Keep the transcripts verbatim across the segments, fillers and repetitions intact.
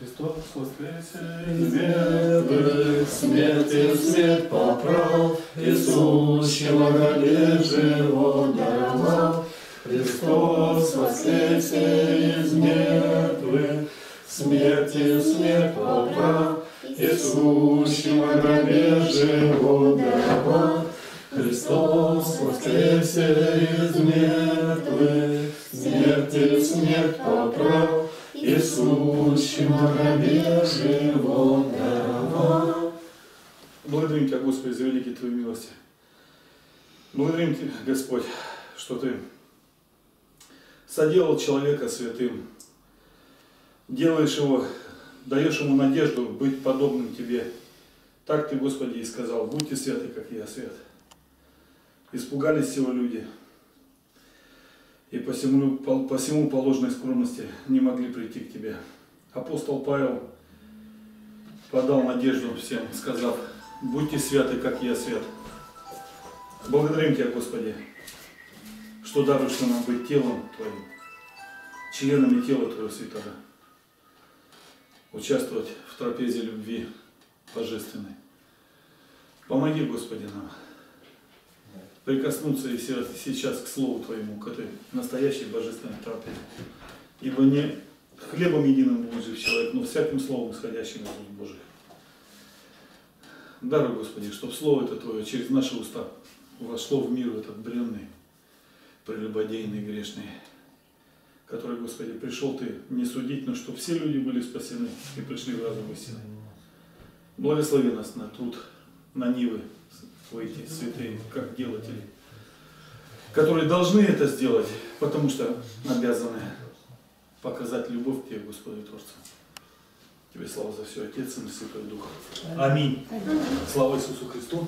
Христос воскресе из мертвых, смерти смерть поправ, Иисущего ради живот даровал. Христос воскресе из мертвых, смерти смерть поправ, Иисущего ради живот даровал. Христос воскресе из мертвых, смерти смерть поправ, Иисущего ради живот даровал. Благодарим Тебя, Господи, за великие Твои милости. Благодарим Тебя, Господь, что Ты соделал человека святым, делаешь его, даешь ему надежду быть подобным Тебе. Так Ты, Господи, и сказал: будьте святы, как я свят. Испугались всего люди, и по всему, по, по всему по ложной скромности не могли прийти к Тебе. Апостол Павел подал надежду всем, сказав: будьте святы, как я свят. Благодарим Тебя, Господи, что даруешь нам быть телом Твоим, членами тела Твоего святого, участвовать в трапезе любви божественной. Помоги, Господи, нам прикоснуться и сейчас к Слову Твоему, к этой настоящей божественной трапезе. Ибо не хлебом единым будет жив человек, но всяким словом, исходящим из уст Божьих. Даруй, Господи, чтобы Слово это Твое через наши уста вошло в мир этот бренный, прелюбодейный, грешный, который, Господи, пришел Ты не судить, но чтобы все люди были спасены и пришли в разум истины. Благослови нас на труд, на нивы эти святые, как делатели, которые должны это сделать, потому что обязаны показать любовь к Тебе, Господи Творцу. Тебе слава за все, Отец, Сын и Святой Дух. Аминь. Слава Иисусу Христу.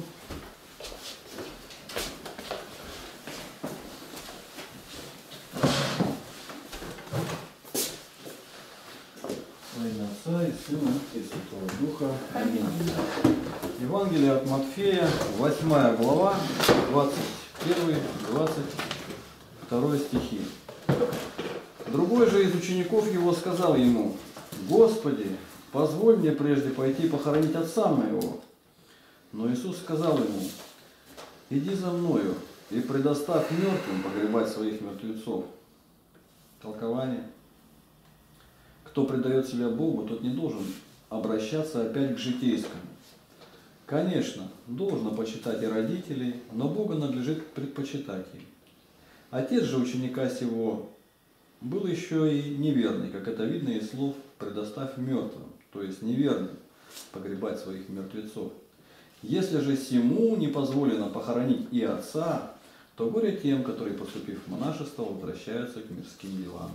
Во имя Отца и Сына и Святого Духа. Аминь. Евангелие от Матфея, восьмая глава, двадцать первый — двадцать второй стихи. Другой же из учеников его сказал ему: «Господи, позволь мне прежде пойти похоронить отца моего». Но Иисус сказал ему: «Иди за мною и предоставь мертвым погребать своих мертвецов». Толкование. Кто предает себя Богу, тот не должен обращаться опять к житейскому. Конечно, должно почитать и родителей, но Бога надлежит предпочитать им. Отец же ученика сего был еще и неверный, как это видно из слов «предоставь мертвым», то есть неверным погребать своих мертвецов. Если же сему не позволено похоронить и отца, то горе тем, которые, поступив в монашество, возвращаются к мирским делам.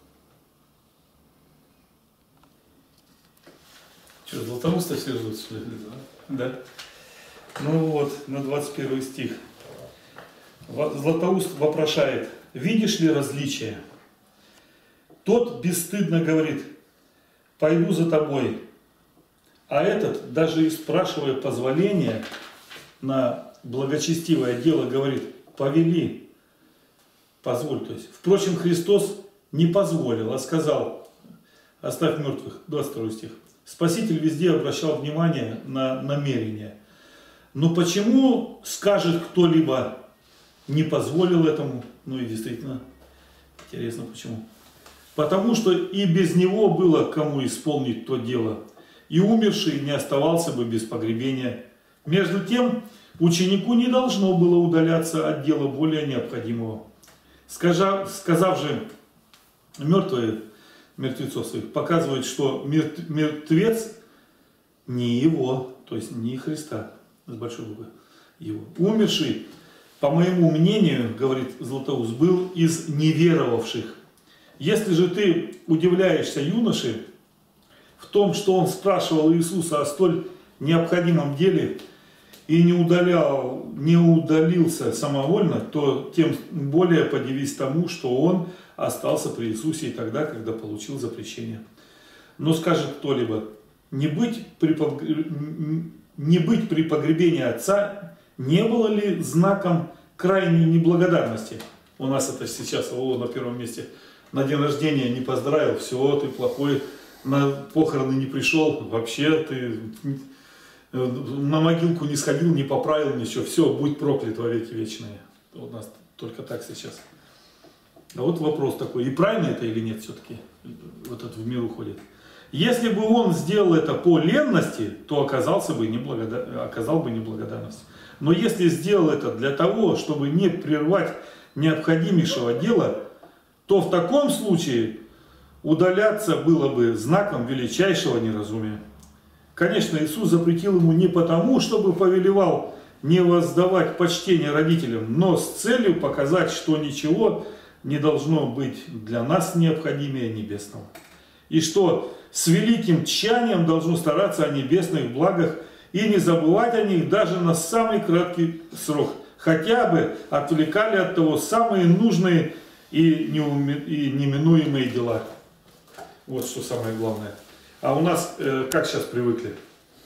Что, Златоуста все ждут, что ли? Да. Ну вот, на двадцать первый стих. Златоуст вопрошает: видишь ли различия? Тот бесстыдно говорит: пойду за тобой. А этот, даже и спрашивая позволения на благочестивое дело, говорит: повели, позволь. То есть, впрочем, Христос не позволил, а сказал: оставь мертвых. двадцать второй стих. Спаситель везде обращал внимание на намерения. Но почему, скажет кто-либо, не позволил этому? Ну и действительно, интересно почему. Потому что и без него было кому исполнить то дело, и умерший не оставался бы без погребения. Между тем, ученику не должно было удаляться от дела более необходимого. Сказав, сказав же мертвые, мертвецов своих, показывает, что мертвец не его, то есть не Христа, с большой буквы, его. Умерший, по моему мнению, говорит Златоуст, был из неверовавших. Если же ты удивляешься юноше в том, что он спрашивал Иисуса о столь необходимом деле и не, удалял, не удалился самовольно, то тем более подивись тому, что он остался при Иисусе и тогда, когда получил запрещение. Но скажет кто-либо: не быть при, не быть при погребении отца не было ли знаком крайней неблагодарности? У нас это сейчас о, на первом месте. На день рождения не поздравил, все, ты плохой, на похороны не пришел, вообще ты на могилку не сходил, не поправил ничего, все, будь проклят во веки вечные. У нас только так сейчас. А вот вопрос такой, и правильно это или нет все-таки, вот это в мир уходит. Если бы он сделал это по ленности, то оказался бы неблагодар... оказал бы неблагодарность. Но если сделал это для того, чтобы не прервать необходимейшего дела, то в таком случае удаляться было бы знаком величайшего неразумия. Конечно, Иисус запретил ему не потому, чтобы повелевал не воздавать почтение родителям, но с целью показать, что ничего не должно быть для нас необходимее небесного. И что с великим тщанием должно стараться о небесных благах и не забывать о них даже на самый краткий срок. Хотя бы отвлекали от того самые нужные и неминуемые дела. Вот что самое главное. А у нас, э, как сейчас привыкли?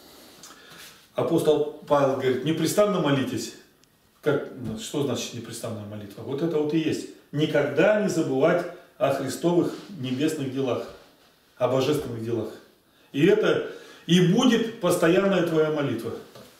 Апостол Павел говорит, непрестанно молитесь. Как, что значит непрестанная молитва? Вот это вот и есть. Никогда не забывать о христовых небесных делах, о божественных делах. И это и будет постоянная твоя молитва.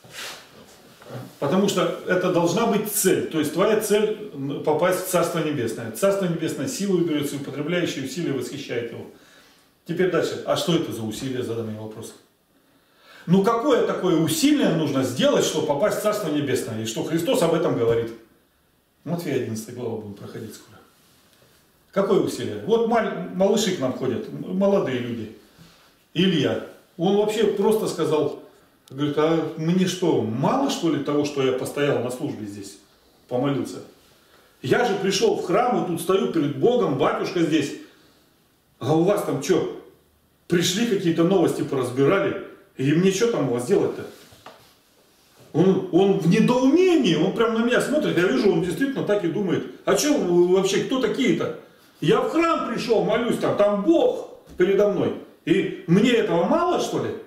Потому что это должна быть цель. То есть твоя цель попасть в Царство Небесное. Царство Небесное силой берется, и употребляющий усилия восхищает его. Теперь дальше. А что это за усилие, задай мне вопрос. Ну какое такое усилие нужно сделать, чтобы попасть в Царство Небесное? И что Христос об этом говорит. Матфея одиннадцатая глава будем проходить скоро. Какое усилие? Вот малыши к нам ходят, молодые люди. Илья. Он вообще просто сказал, говорит, а мне что, мало что ли того, что я постоял на службе здесь, помолился? Я же пришел в храм и тут стою перед Богом, батюшка здесь. А у вас там что? Пришли какие-то новости, поразбирали, и мне что там у вас делать-то? Он, он в недоумении, он прям на меня смотрит, я вижу, он действительно так и думает. А что вы вообще, кто такие-то? Я в храм пришел, молюсь там, там Бог передо мной. И мне этого мало, что ли?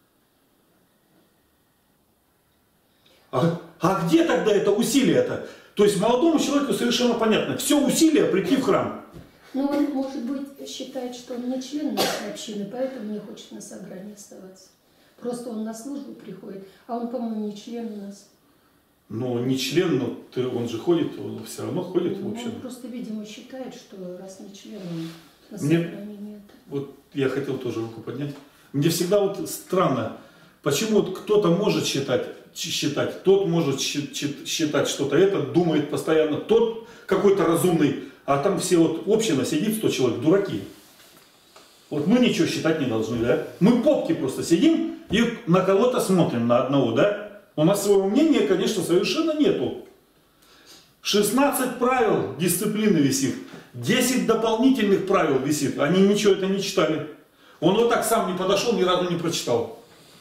А, а где тогда это усилие-то? То есть молодому человеку совершенно понятно, все усилие прийти в храм. Ну, он, может быть, считает, что он не член нашей общины, поэтому не хочет на собрании оставаться. Просто он на службу приходит, а он, по-моему, не член у нас. Ну, не член, но ты, он же ходит, он все равно ходит ну, в общем. Он просто, видимо, считает, что раз не член, он на Мне, собрании нет. Вот я хотел тоже руку поднять. Мне всегда вот странно, почему вот кто-то может считать, считать, тот может считать что-то, этот думает постоянно, тот какой-то разумный, а там все вот община сидит, сто человек, дураки. Вот мы ничего считать не должны, да? Мы попки просто сидим и на кого-то смотрим, на одного, да? У нас своего мнения, конечно, совершенно нету. шестнадцать правил дисциплины висит, десять дополнительных правил висит, они ничего это не читали. Он вот так сам не подошел, ни разу не прочитал.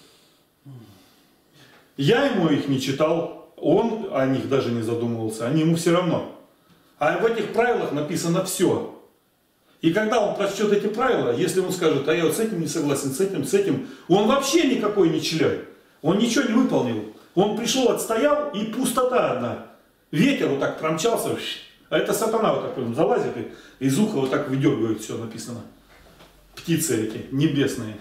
Я ему их не читал, он о них даже не задумывался, они ему все равно. А в этих правилах написано все. И когда он прочтет эти правила, если он скажет, а я вот с этим не согласен, с этим, с этим, он вообще никакой не член. Он ничего не выполнил. Он пришел, отстоял, и пустота одна. Ветер вот так промчался, а это сатана вот так прям залазит, и из уха вот так выдергивает все написано. Птицы эти, небесные.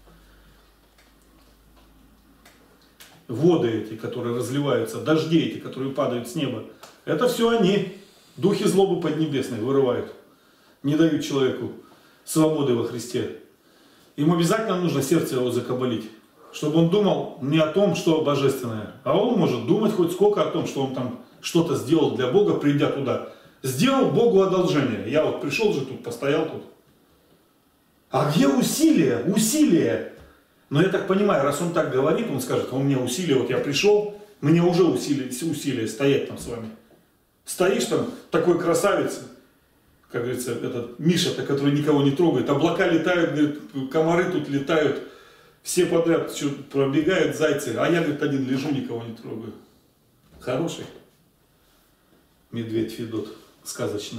Воды эти, которые разливаются, дожди эти, которые падают с неба. Это все они, духи злобы поднебесной, вырывают. Не дают человеку свободы во Христе. Ему обязательно нужно сердце его закабалить, чтобы он думал не о том, что божественное, а он может думать хоть сколько о том, что он там что-то сделал для Бога, придя туда. Сделал Богу одолжение. Я вот пришел же тут, постоял тут. А где усилия? Усилия! Но я так понимаю, раз он так говорит, он скажет, а у меня усилия, вот я пришел, мне уже усилия, усилия стоять там с вами. Стоишь там, такой красавец, как говорится, этот Миша-то, который никого не трогает, облака летают, говорит, комары тут летают, все подряд что, пробегают зайцы, а я, говорит, один лежу, никого не трогаю. Хороший медведь Федот, сказочный.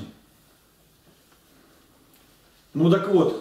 Ну так вот,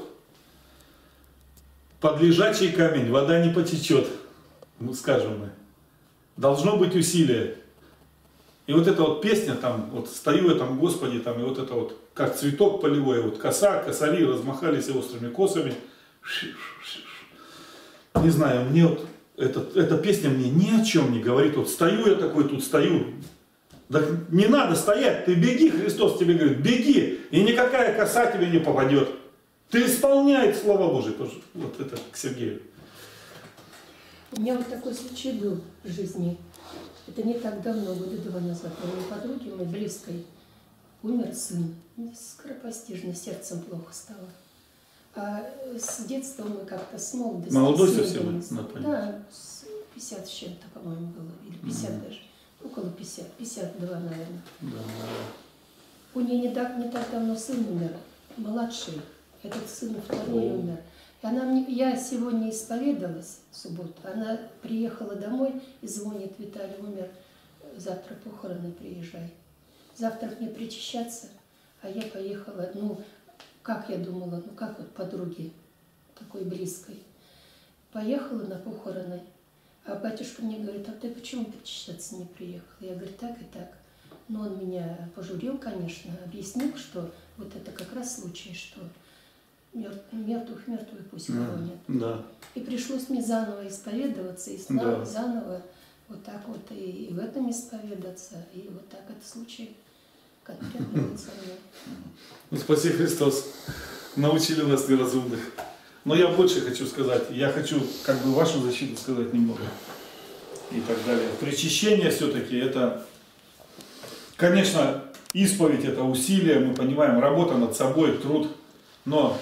под лежачий камень вода не потечет, ну скажем мы. Должно быть усилие. И вот эта вот песня, там, вот стою я там, Господи, там, и вот это вот, как цветок полевой, вот коса, косари размахались острыми косами, Не знаю, мне вот эта, эта песня мне ни о чем не говорит. Вот стою я такой, тут стою. Да не надо стоять, ты беги, Христос тебе говорит, беги, и никакая коса тебе не попадет. Ты исполняй Слово Божие. Вот это к Сергею. У меня вот такой случай был в жизни. Это не так давно, года два назад. У моей подруги, у моей близкой, умер сын. Скоропостижно, сердцем плохо стало. А с детства мы как-то с молодости... Молодой совсем? Да, с пятьдесят с чем-то, по-моему, было. Или пятьдесят mm-hmm. даже. Около пятидесяти, пятьдесят два, наверное. Да. У нее не так, не так давно сын умер, младший. Этот сын второй oh. умер. И она мне, я сегодня исповедалась в субботу. Она приехала домой и звонит: Виталий умер, завтра похороны, приезжай. Завтра мне причащаться, а я поехала, ну, как я думала, ну как вот подруги такой близкой. Поехала на похороны, а батюшка мне говорит: а ты почему причащаться не приехала? Я говорю: так и так. Но он меня пожурил, конечно, объяснил, что вот это как раз случай, что мертвых мертвых пусть хоронят. Да. И пришлось мне заново исповедоваться, и снова да. заново вот так вот и, и в этом исповедаться, и вот так этот случай, который будет со мной. Ну, спаси Христос, научили нас неразумных. Но я больше хочу сказать, я хочу как бы вашу защиту сказать немного и так далее. Причащение все-таки это, конечно, исповедь это усилие, мы понимаем, работа над собой, труд, но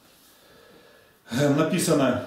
написано: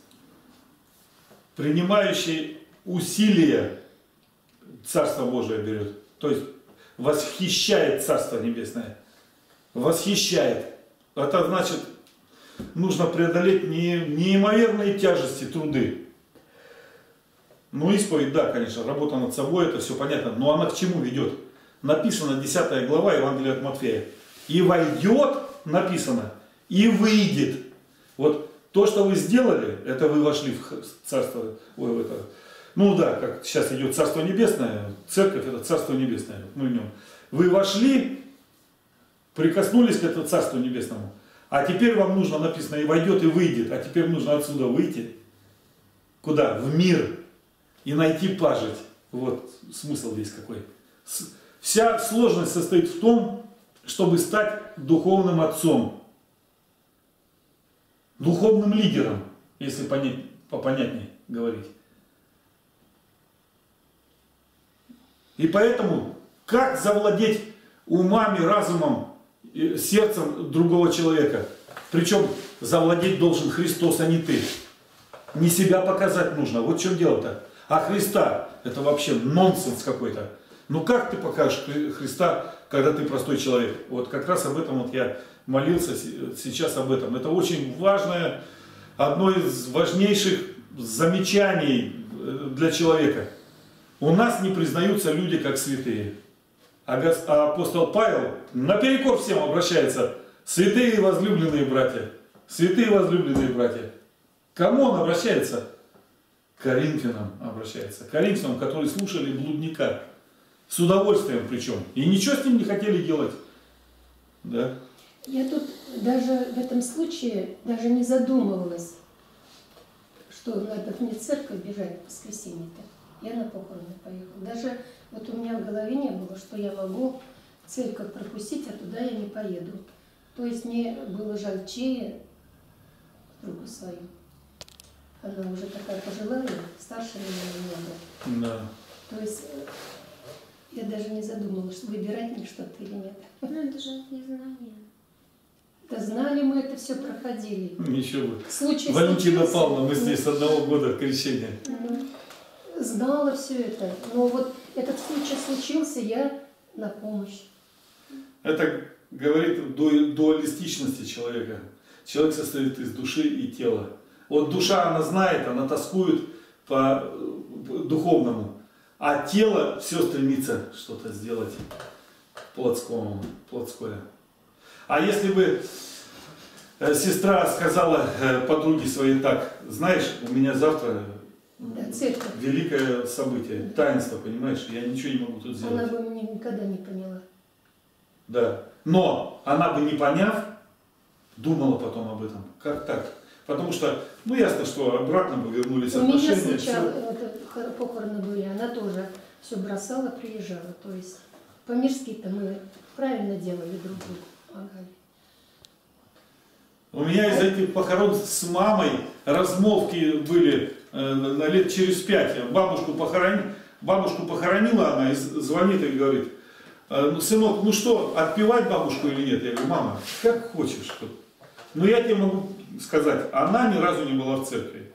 принимающий усилия Царство Божие берет, то есть восхищает Царство Небесное, восхищает. Это значит, нужно преодолеть не, неимоверные тяжести, труды. Ну, исповедь, да, конечно, работа над собой, это все понятно, но она к чему ведет? Написано, десятая глава Евангелия от Матфея. И войдет, написано, и выйдет. Вот то, что вы сделали, это вы вошли в Царство, ой, в это, ну да, как сейчас идет Царство Небесное, Церковь это Царство Небесное, мы в нем. Вы вошли, прикоснулись к этому Царству Небесному, а теперь вам нужно, написано, и войдет, и выйдет, а теперь нужно отсюда выйти. Куда? В мир. И найти пажить. Вот смысл весь какой. Вся сложность состоит в том, чтобы стать духовным отцом, духовным лидером, если понять, попонятнее говорить. И поэтому, как завладеть умами, разумом, сердцем другого человека? Причем завладеть должен Христос, а не ты. Не себя показать нужно. Вот в чем дело-то. А Христа, это вообще нонсенс какой-то. Ну как ты покажешь Христа, когда ты простой человек? Вот как раз об этом вот я молился сейчас об этом. Это очень важное, одно из важнейших замечаний для человека. У нас не признаются люди как святые. А апостол Павел наперекор всем обращается: святые и возлюбленные братья. Святые и возлюбленные братья. К кому он обращается? К Коринфянам обращается. К Коринфянам, которые слушали блудника. С удовольствием причем. И ничего с ним не хотели делать. Да? Я тут даже в этом случае даже не задумывалась, что надо мне в церковь бежать в воскресенье-то. Я на похороны поехала. Даже вот у меня в голове не было, что я могу церковь пропустить, а туда я не поеду. То есть мне было жаль Чея, другу свою. Она уже такая пожилая, старше меня немного. Да. То есть я даже не задумалась, выбирать мне что-то или нет. Ну это же незнание. Да знали мы, это все проходили. Ничего бы. Случай Валентина случился. Павловна, мы с ней с одного года крещения. Знала все это. Но вот этот случай случился, я на помощь. Это говорит о дуалистичности человека. Человек состоит из души и тела. Вот душа, она знает, она тоскует по духовному, а тело все стремится что-то сделать плотскому, плотское. А если бы сестра сказала подруге своей так: знаешь, у меня завтра Да, великое событие, таинство, понимаешь, я ничего не могу тут сделать. Она бы меня никогда не поняла. Да, но она бы не поняв, думала потом об этом. Как так? Потому что, ну ясно, что обратно бы вернулись У меня отношения. сначала всё. вот, похороны были, она тоже все бросала, приезжала. То есть по-мирски-то мы правильно делали друг другу, помогали. У меня из этих похорон с мамой размолвки были э, на лет через пять. Бабушку, похорон... Бабушку похоронила она и звонит и говорит: ну, сынок, ну что, отпевать бабушку или нет? Я говорю: мама, как хочешь. Но я тебе могу сказать, она ни разу не была в церкви.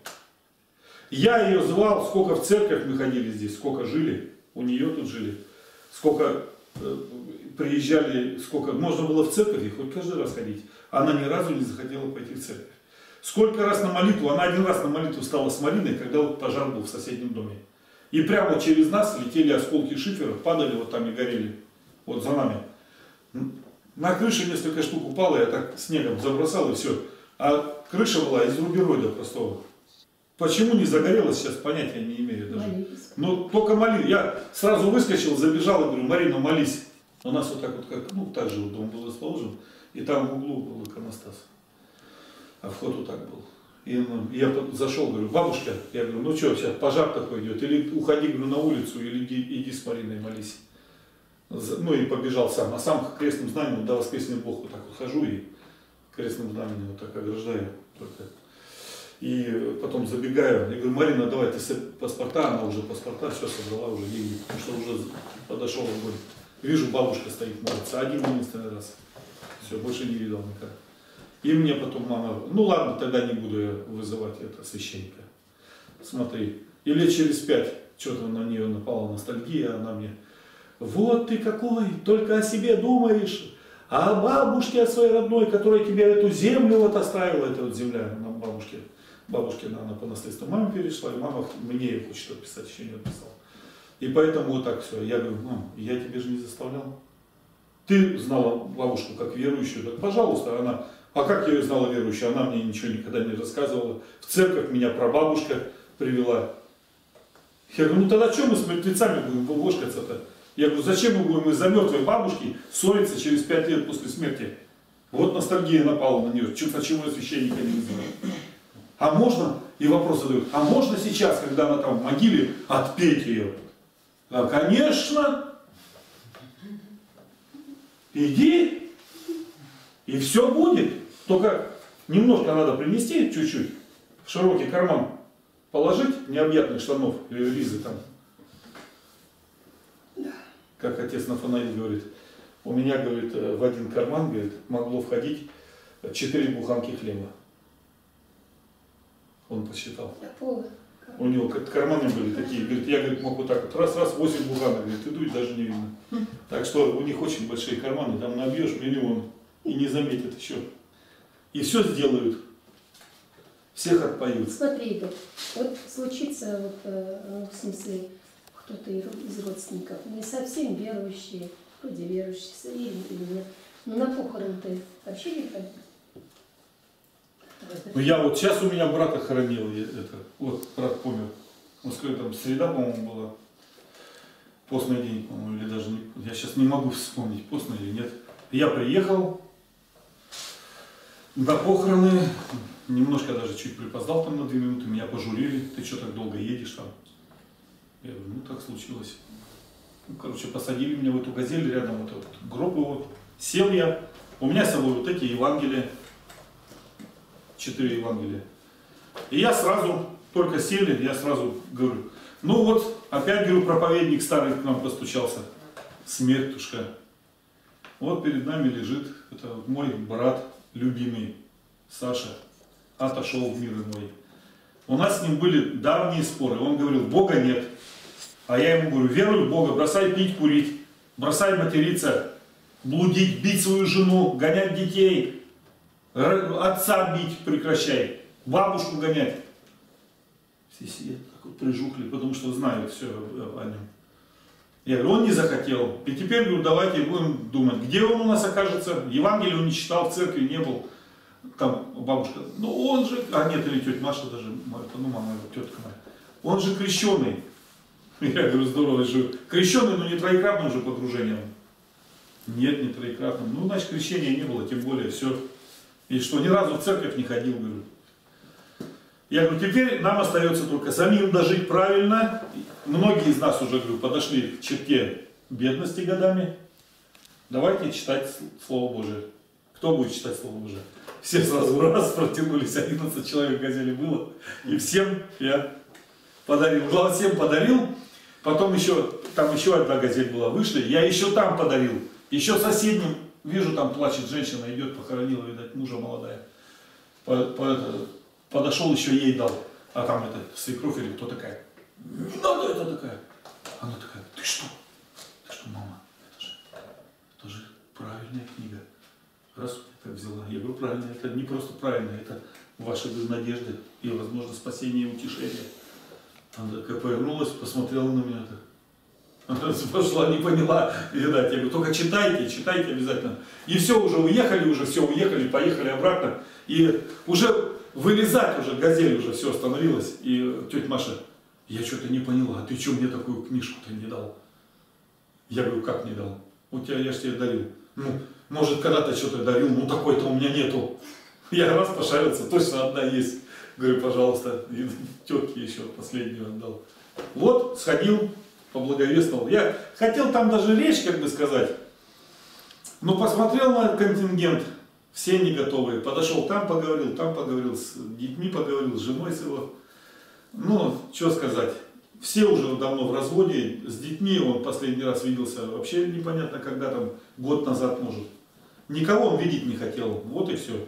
Я ее звал, сколько в церковь мы ходили здесь, сколько жили, у нее тут жили, сколько э, приезжали, сколько можно было в церковь и хоть каждый раз ходить. Она ни разу не захотела пойти в церковь. Сколько раз на молитву, она один раз на молитву стала с Мариной, когда вот пожар был в соседнем доме. И прямо через нас летели осколки шиферов, падали вот там и горели, вот за нами. На крыше несколько штук упало, я так снегом забросал и все. А крыша была из рубероида простого. Почему не загорелось, сейчас понятия не имею даже. Молились. Но только молись. Я сразу выскочил, забежал и говорю: Марина, молись. У нас вот так вот, как, ну так же вот дом был расположен, и там в углу был иконостас. А вход вот так был. И ну, я зашел, говорю: бабушка, я говорю, ну что, сейчас пожар такой идет, или уходи, говорю, на улицу, или иди, иди с Мариной молись. Ну и побежал сам. А сам к крестным знамениям, да, воскресный Бог, вот так вот хожу и крестным знамением вот так ограждаю только. И потом забегаю, я говорю: Марина, давай, ты паспорта, она уже паспорта, все собрала, уже деньги, потому что уже подошел огонь. Вижу, бабушка стоит, молится, один единственный раз. Все, больше не видел никак. И мне потом мама: ну ладно, тогда не буду я вызывать это священника. Смотри. И лет через пять, что-то на нее напала ностальгия, она мне: вот ты какой, только о себе думаешь, а о бабушке, о своей родной, которая тебе эту землю вот оставила, это вот земля на бабушке. Бабушке она по наследству маме перешла, и мама мне хочет отписать, еще не отписала. И поэтому вот так все. Я говорю: мам, я тебе же не заставлял. Ты знала бабушку как верующую, так пожалуйста, она... А как я ее знала верующей? Она мне ничего никогда не рассказывала. В церковь меня прабабушка привела. Я говорю: ну тогда что мы с мертвецами будем вошкаться-то? Я говорю: зачем мы будем из-за мертвой бабушки ссориться через пять лет после смерти? Вот ностальгия напала на нее. Почему я священника не вызвала? А можно, и вопрос задают, а можно сейчас, когда она там в могиле, отпеть ее? Да, конечно. Иди, и все будет. Только немножко надо принести, чуть-чуть, в широкий карман положить необъятных штанов или Лизы там. Как отец Нафанаил говорит, у меня, говорит, в один карман, говорит, могло входить четыре буханки хлеба. Он посчитал. У него карманы были такие, говорит, я, говорит, мог вот так вот, раз-раз, восемь буханок, говорит, иду и даже не видно. Так что у них очень большие карманы, там набьешь миллион и не заметят еще. И все сделают. Всех отпоют. Смотри, Игорь, вот случится, вот, ну, в смысле, кто-то из родственников, не совсем верующие, вроде верующие, или нет, но на похорон ты вообще не ходил? Ну я вот сейчас у меня брата хоронил, это, вот брат помер. В Москве там среда, по-моему, была. Постный день, по-моему, или даже не, я сейчас не могу вспомнить, постный или нет. Я приехал на похороны, немножко даже чуть припоздал там на две минуты, меня пожурили, ты что так долго едешь там? Я говорю, ну так случилось. Ну, короче, посадили меня в эту газель, рядом вот, вот гроб его, сел я, у меня с собой вот эти Евангелия, четыре Евангелия. И я сразу, только сели, я сразу говорю, ну вот, опять, говорю, проповедник старый к нам постучался, смертушка. Вот перед нами лежит, это мой брат любимый, Саша, отошел в мир иной. У нас с ним были давние споры, он говорил, Бога нет. А я ему говорю, веруй в Бога, бросай пить, курить, бросай материться, блудить, бить свою жену, гонять детей, отца бить прекращай, бабушку гонять. Все сидят, так вот прижухли, потому что знают все о нем. Я говорю, он не захотел. И теперь, говорю, давайте будем думать, где он у нас окажется. Евангелие он не читал, в церкви не был. Там бабушка, ну он же, а нет, или тетя Маша даже, ну мама, тетка моя, он же крещеный. Я говорю, здорово, же крещеный, но не троекратным же погружением. Нет, не троекратным. Ну, значит, крещения не было, тем более все. И что, ни разу в церковь не ходил, говорю. Я говорю, теперь нам остается только самим дожить правильно. Многие из нас уже, говорю, подошли к черте бедности годами. Давайте читать Слово Божие. Кто будет читать Слово Божие? Все сразу раз протянулись, одиннадцать человек в газели было. И всем я подарил. Глава всем подарил. Потом еще, там еще одна газель была, вышли. Я еще там подарил. Еще соседним, вижу, там плачет женщина, идет, похоронила, видать, мужа молодая. По, по, подошел, еще ей дал. А там это свекровь или кто такая? Не надо, это такая. Она такая, ты что? Ты что, мама? Это же, это же правильная книга. Раз я так взяла. Я говорю, правильно, это не просто правильно, это ваши надежды и, возможно, спасение и утешение. Она такая повернулась, посмотрела на меня так. Она пошла, не поняла, видать. Я говорю, только читайте, читайте обязательно. И все, уже уехали, уже все, уехали, поехали обратно. И уже вылезать уже, газель уже все остановилась. И тетя Маша, я что-то не поняла, а ты что мне такую книжку-то не дал? Я говорю, как не дал? У тебя, я же тебе дарил. Ну, может, когда-то что-то дарил, ну такой-то у меня нету. Я раз пошарился, точно одна есть. Говорю, пожалуйста, и тетке еще последнюю отдал. Вот, сходил, поблаговествовал. Я хотел там даже речь, как бы сказать, но посмотрел на контингент, все не готовые. Подошел, там поговорил, там поговорил, с детьми поговорил, с женой с его. Ну, что сказать, все уже давно в разводе, с детьми он последний раз виделся вообще непонятно когда, там, год назад может. Никого он видеть не хотел, вот и все.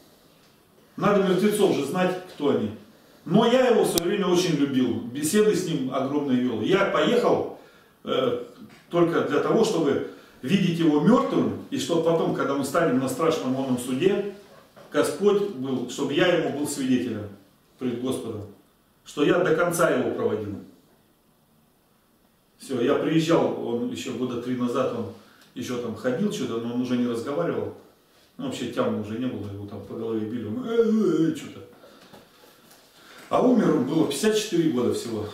Надо мертвецов же знать, кто они. Но я его в свое время очень любил, беседы с ним огромные вел. Я поехал э, только для того, чтобы видеть его мертвым, и чтобы потом, когда мы станем на страшном онном суде, Господь был, чтобы я ему был свидетелем пред Господом, что я до конца его проводил. Все, я приезжал, он еще года три назад, он еще там ходил что-то, но он уже не разговаривал. Ну, вообще тямы уже не было, его там по голове били, он, э -э -э, что-то. А умер он было пятьдесят четыре года всего.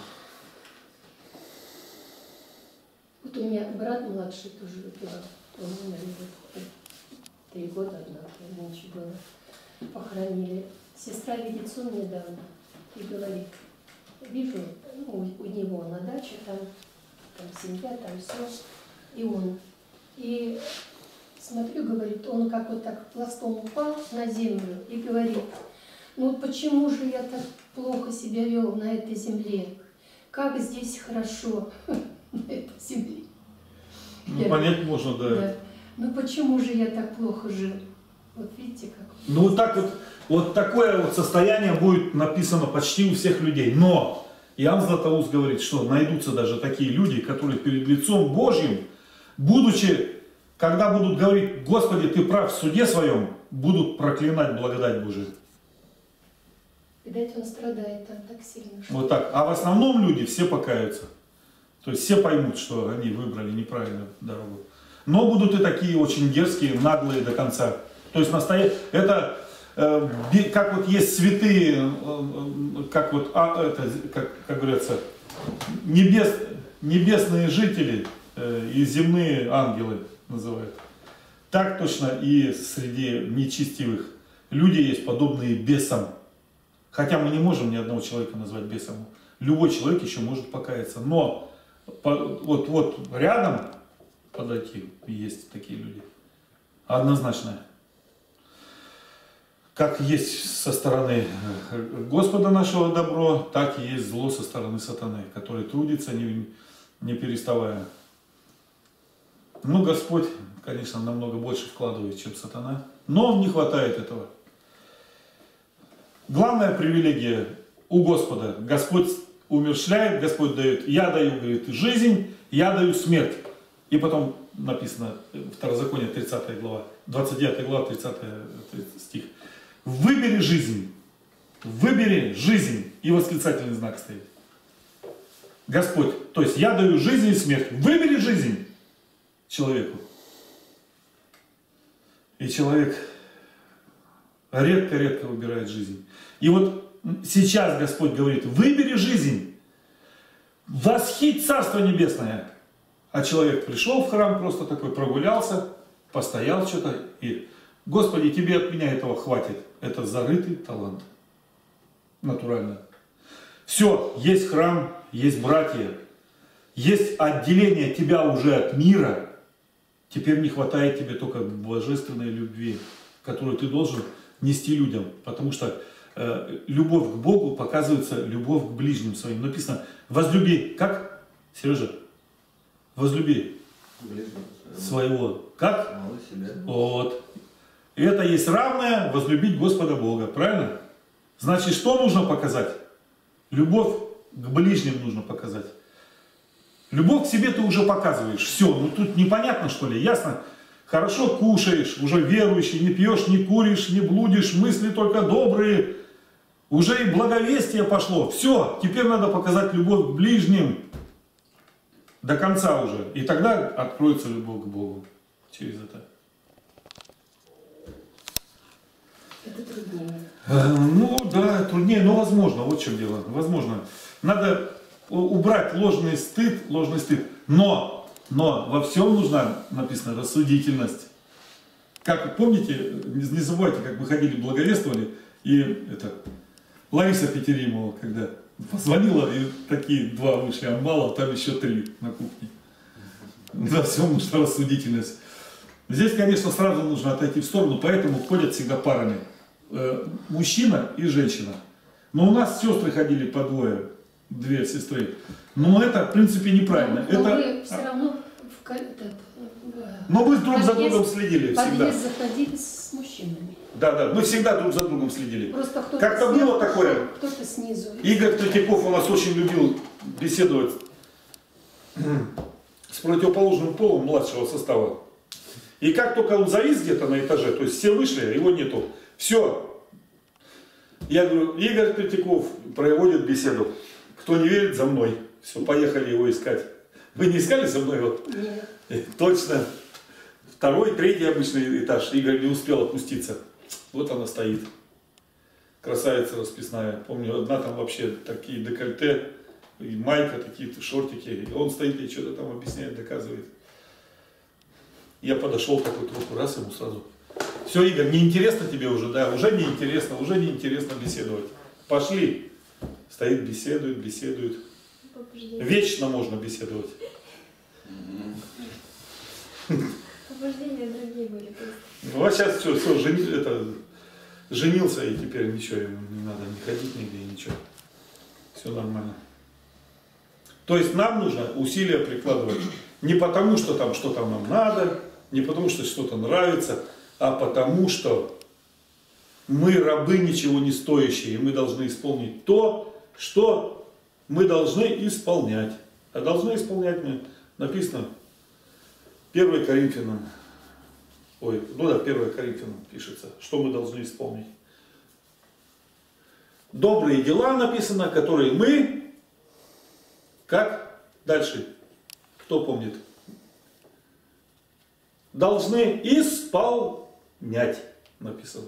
Вот у меня брат младший тоже выпивал, он умер три года, однако, меньше было. Похоронили. Сестра видит сон недавно и говорит, вижу, ну, у него на даче, там, там семья, там все, и он. И смотрю, говорит, он как вот так пластом упал на землю и говорит, ну почему же я так плохо себя вел на этой земле? Как здесь хорошо на этой земле? Ну, понять можно, да. да. Ну почему же я так плохо жил? Вот видите как? Ну вот так вот, вот такое вот состояние будет написано почти у всех людей. Но Иоанн Златоуст говорит, что найдутся даже такие люди, которые перед лицом Божьим, будучи, когда будут говорить, Господи, ты прав в суде своем, будут проклинать благодать Божию. Видать, он страдает там так сильно. Что... Вот так. А в основном люди все покаются. То есть все поймут, что они выбрали неправильную дорогу. Но будут и такие очень дерзкие, наглые до конца. То есть настоящие, это э, как вот есть святые, э, как вот, а, это, как, как говорится, небес, небесные жители э, и земные ангелы называют. Так точно и среди нечестивых людей есть подобные бесам. Хотя мы не можем ни одного человека назвать бесом. Любой человек еще может покаяться. Но по, вот, вот рядом подойти есть такие люди. Однозначно. Как есть со стороны Господа нашего добро, так и есть зло со стороны сатаны, который трудится не, не переставая. Ну, Господь, конечно, намного больше вкладывает, чем сатана, но не хватает этого. Главная привилегия у Господа. Господь умерщвляет, Господь дает. Я даю, говорит, жизнь, я даю смерть. И потом написано, Второзаконие, тридцатая глава, двадцать девятая глава, тридцатый стих. Выбери жизнь, выбери жизнь. И восклицательный знак стоит. Господь, то есть я даю жизнь и смерть. Выбери жизнь человеку. И человек редко-редко выбирает жизнь. И вот сейчас Господь говорит, выбери жизнь, восхить Царство Небесное. А человек пришел в храм, просто такой прогулялся, постоял что-то, и, Господи, тебе от меня этого хватит. Это зарытый талант. натурально. Все, есть храм, есть братья, есть отделение тебя уже от мира. Теперь не хватает тебе только божественной любви, которую ты должен нести людям. Потому что э, любовь к Богу показывается любовь к ближним своим. Написано, возлюби, как, Сережа? Возлюби своего, как? Вот. И это есть равное возлюбить Господа Бога, правильно? Значит, что нужно показать? Любовь к ближним нужно показать. Любовь к себе ты уже показываешь. Все, ну тут непонятно, что ли, ясно? Хорошо кушаешь, уже верующий, не пьешь, не куришь, не блудишь, мысли только добрые. Уже и благовестие пошло. Все, теперь надо показать любовь к ближним. До конца уже. И тогда откроется любовь к Богу через это. Это труднее. Э, ну да, труднее, но возможно. Вот в чем дело. Возможно. Надо убрать ложный стыд, ложный стыд. Но, но во всем нужна, написано, рассудительность. Как помните, не, не забывайте, как мы ходили, благовествовали, и это Лариса Петеримова, когда позвонила, и такие два вышли амбала, там еще три на кухне. Во всем нужна рассудительность. Здесь, конечно, сразу нужно отойти в сторону, поэтому ходят всегда парами. Э, мужчина и женщина. Но у нас сестры ходили по двое, две сестры. Но это, в принципе, неправильно. Но, но это... вы все равно в, этот, Но вы друг за подъезд, другом следили всегда. подъезд заходили с мужчинами. Да, да, мы всегда друг за другом следили. Просто кто-то Как-то сверху, было такое. Кто-то снизу. Игорь Третьяков у нас очень любил беседовать с противоположным полом младшего состава. И как только он завис где-то на этаже, то есть все вышли, его нету. Все. Я говорю, Игорь Третьяков проводит беседу. Кто не верит, за мной. Все, поехали его искать. Вы не искали за мной его? Нет. Точно. Второй, третий обычный этаж. Игорь не успел опуститься. Вот она стоит. Красавица расписная. Помню, одна там вообще такие декольте, и майка, такие шортики. И он стоит и что-то там объясняет, доказывает. Я подошел, такой трубку, раз ему сразу. Все, Игорь, неинтересно тебе уже? Да, уже неинтересно, уже неинтересно беседовать. Пошли. Стоит, беседует, беседует. Вечно можно беседовать. Побуждения другие были просто. Ну а сейчас все, все жени, это, женился и теперь ничего, ему не надо не ходить нигде, ничего. Все нормально. То есть нам нужно усилия прикладывать не потому, что там что-то нам надо, не потому, что что-то нравится, а потому, что мы рабы ничего не стоящие, и мы должны исполнить то, что мы должны исполнять. А должны исполнять мы, написано, первое Коринфянам, ой, ну да, первое Коринфянам пишется, что мы должны исполнить. Добрые дела написано, которые мы, как дальше, кто помнит, должны исполнять, написано.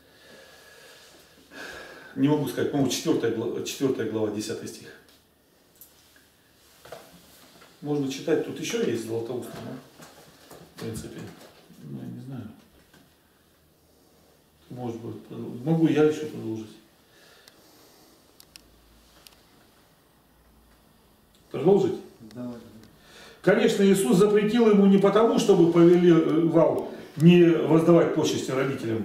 Не могу сказать, по-моему, четвёртая глава, четвёртая глава, десятый стих. Можно читать, тут еще есть Златоуст, да? В принципе, ну, я не знаю. Может быть, могу я еще продолжить. Продолжить? Давай. Конечно, Иисус запретил ему не потому, чтобы повелевал не воздавать почести родителям.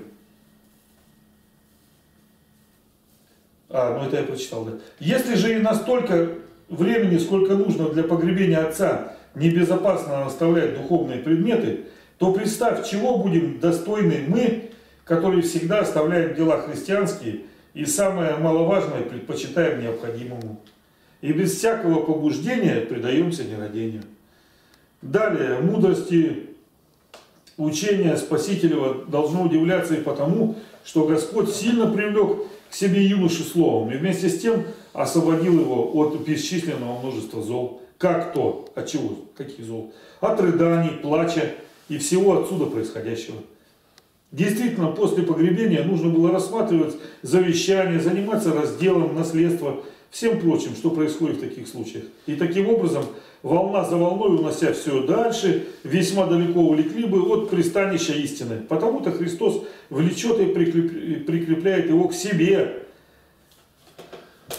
А, ну это я прочитал, да. Если же и настолько времени, сколько нужно для погребения отца, небезопасно оставлять духовные предметы, то представь, чего будем достойны мы, которые всегда оставляем дела христианские и самое маловажное предпочитаем необходимому. И без всякого побуждения предаемся нерадению. Далее, мудрости учения Спасителева должно удивляться и потому, что Господь сильно привлек к себе юношу словом и вместе с тем освободил его от бесчисленного множества зол. Как то? От чего? Каких зол? От рыданий, плача и всего отсюда происходящего. Действительно, после погребения нужно было рассматривать завещание, заниматься разделом, наследства, всем прочим, что происходит в таких случаях. И таким образом, волна за волной, унося все дальше, весьма далеко увлекли бы от пристанища истины. Потому-то Христос влечет и прикрепляет его к себе.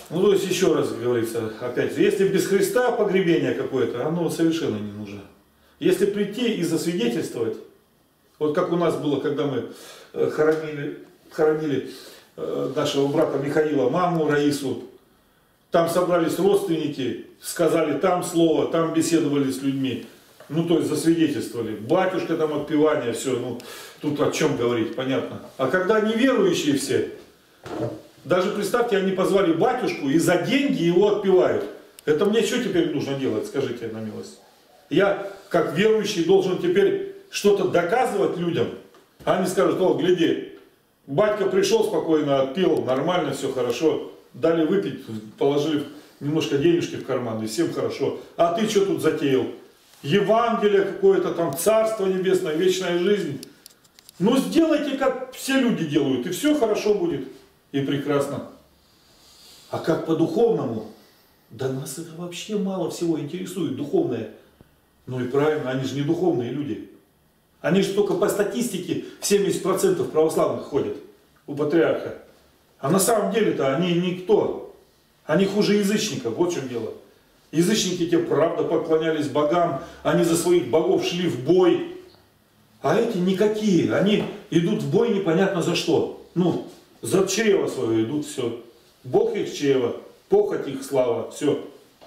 Ну, то есть, еще раз говорится, опять, если без Христа погребение какое-то, оно совершенно не нужно. Если прийти и засвидетельствовать, вот как у нас было, когда мы хоронили, хоронили нашего брата Михаила, маму Раису, там собрались родственники, сказали там слово, там беседовали с людьми, ну, то есть засвидетельствовали. Батюшка там отпевание, все, ну, тут о чем говорить, понятно. А когда неверующие все, даже представьте, они позвали батюшку и за деньги его отпевают. Это мне что теперь нужно делать, скажите на милость? Я, как верующий, должен теперь что-то доказывать людям, а они скажут: о, гляди, батька пришел спокойно, отпел, нормально, все хорошо, дали выпить, положили немножко денежки в карман, и всем хорошо. А ты что тут затеял? Евангелие какое-то там, Царство Небесное, вечная жизнь. Ну сделайте, как все люди делают, и все хорошо будет, и прекрасно. А как по-духовному? Да нас это вообще мало всего интересует, духовное. Ну и правильно, они же не духовные люди. Они же только по статистике в семьдесят процентов православных ходят у патриарха. А на самом деле-то они никто. Они хуже язычников, вот в чем дело. Язычники те правда поклонялись богам, они за своих богов шли в бой. А эти никакие, они идут в бой непонятно за что. Ну, за чрево свое идут, все. Бог их чрево, похоть их слава, все.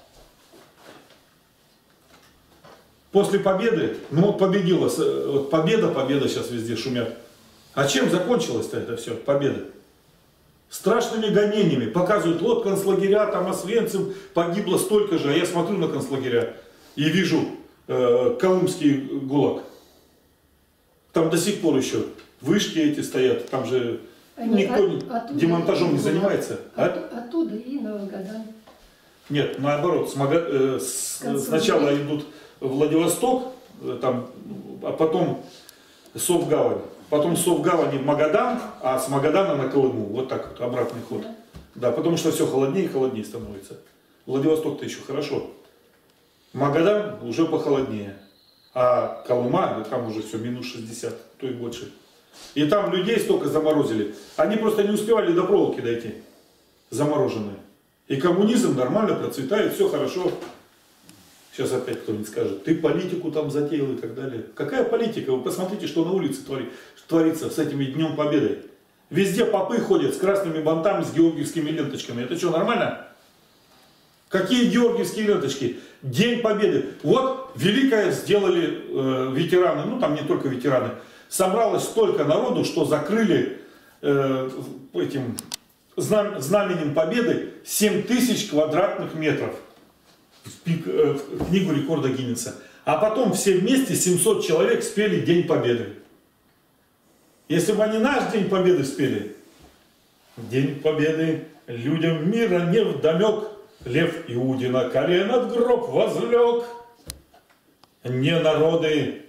После победы, ну вот победила, вот победа, победа сейчас везде шумят. А чем закончилось-то это все, победа? Страшными гонениями. Показывают, вот концлагеря, там Освенцим, погибло столько же. А я смотрю на концлагеря и вижу э, Колымский ГУЛАГ. Там до сих пор еще вышки эти стоят, там же они никто от, демонтажом не занимается. От, а? Оттуда и на Магадан. Нет, наоборот, с Мага, э, с, сначала идут в Владивосток, там, а потом Совгавань. Потом с Совгавани в Магадан, а с Магадана на Колыму. Вот так вот, обратный ход. Да, да, потому что все холоднее и холоднее становится. Владивосток-то еще хорошо. Магадан уже похолоднее. А Колыма, там уже все минус шестьдесят, то и больше. И там людей столько заморозили. Они просто не успевали до проволоки дойти. Замороженные. И коммунизм нормально процветает, все хорошо. Сейчас опять кто-нибудь скажет, ты политику там затеял и так далее. Какая политика? Вы посмотрите, что на улице творится с этими Днем Победы. Везде попы ходят с красными бантами, с георгиевскими ленточками. Это что, нормально? Какие георгиевские ленточки? День Победы. Вот великое сделали э, ветераны, ну там не только ветераны. Собралось столько народу, что закрыли э, этим знам, знаменем Победы семь тысяч квадратных метров. В, пик, э, в книгу рекорда Гиннесса. А потом все вместе семьсот человек спели День Победы. Если бы они наш День Победы спели, День Победы людям мира невдомек, лев Иуди на колено в гроб возлег. Не народы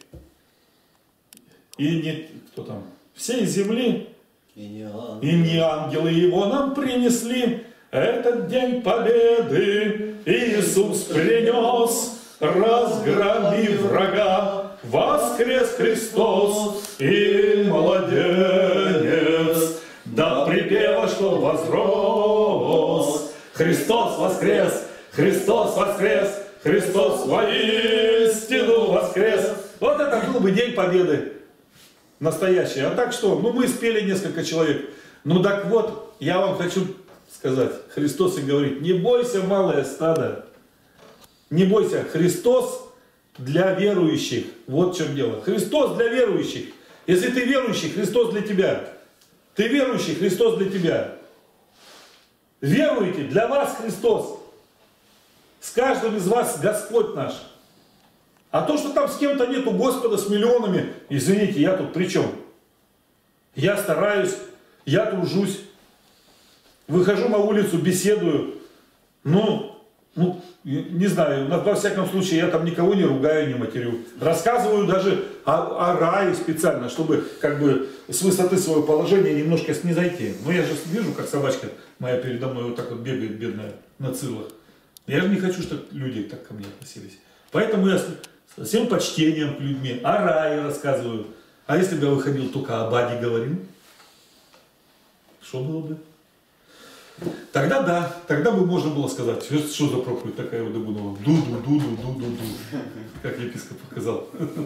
и не кто там, всей земли, и не ангелы, и не ангелы его нам принесли. Этот День Победы Иисус принес, разгромив врага, воскрес Христос и младенец, до припева, что возрос. Христос воскрес, Христос воскрес, Христос воистину воскрес. Вот это был бы День Победы настоящий. А так что? Ну мы спели несколько человек. Ну так вот, я вам хочу сказать, Христос и говорит, не бойся, малое стадо, не бойся, Христос для верующих, вот в чем дело, Христос для верующих, если ты верующий, Христос для тебя, ты верующий, Христос для тебя, веруйте, для вас Христос, с каждым из вас Господь наш, а то, что там с кем-то нету Господа, с миллионами, извините, я тут при чем? Я стараюсь, я тружусь, выхожу на улицу, беседую, ну, ну, не знаю, во всяком случае, я там никого не ругаю, не матерю. Рассказываю даже о, о рае специально, чтобы как бы с высоты своего положения немножко снизойти. Но я же вижу, как собачка моя передо мной вот так вот бегает, бедная, на цилах. Я же не хочу, чтобы люди так ко мне относились. Поэтому я со всем почтением к людьми о рае рассказываю. А если бы я выходил, только о Баде говорил, что было бы? Тогда да, тогда бы можно было сказать, что, что за проповедь такая вот Дыбунова. Дуду, дуду, дуду, дуду. Как епископ показал.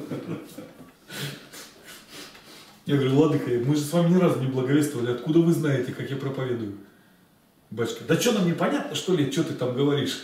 Я говорю, владыка, мы же с вами ни разу не благовествовали, откуда вы знаете, как я проповедую? Батюшка, да что нам непонятно, что ли, что ты там говоришь?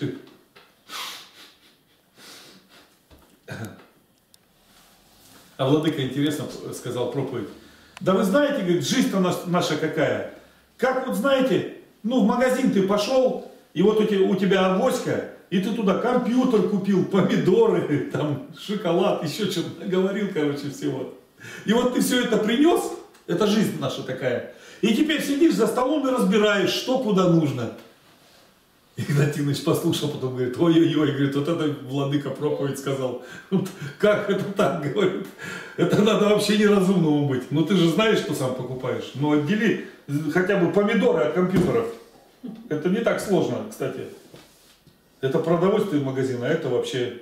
А владыка интересно сказал проповедь. Да вы знаете, говорит, жизнь-то наша какая? Как вот знаете, ну в магазин ты пошел, и вот у тебя, у тебя авоська, и ты туда компьютер купил, помидоры, там шоколад, еще что-то наговорил, короче, всего. И вот ты все это принес, это жизнь наша такая. И теперь сидишь за столом и разбираешь, что куда нужно. Игнатьевич послушал, потом говорит, ой-ой-ой, говорит, вот это владыка проповедь сказал. Вот, как это так, говорит, это надо вообще неразумному быть. Ну ты же знаешь, что сам покупаешь. Ну отдели хотя бы помидоры от компьютеров. Это не так сложно, кстати. Это продовольствие магазина, а это вообще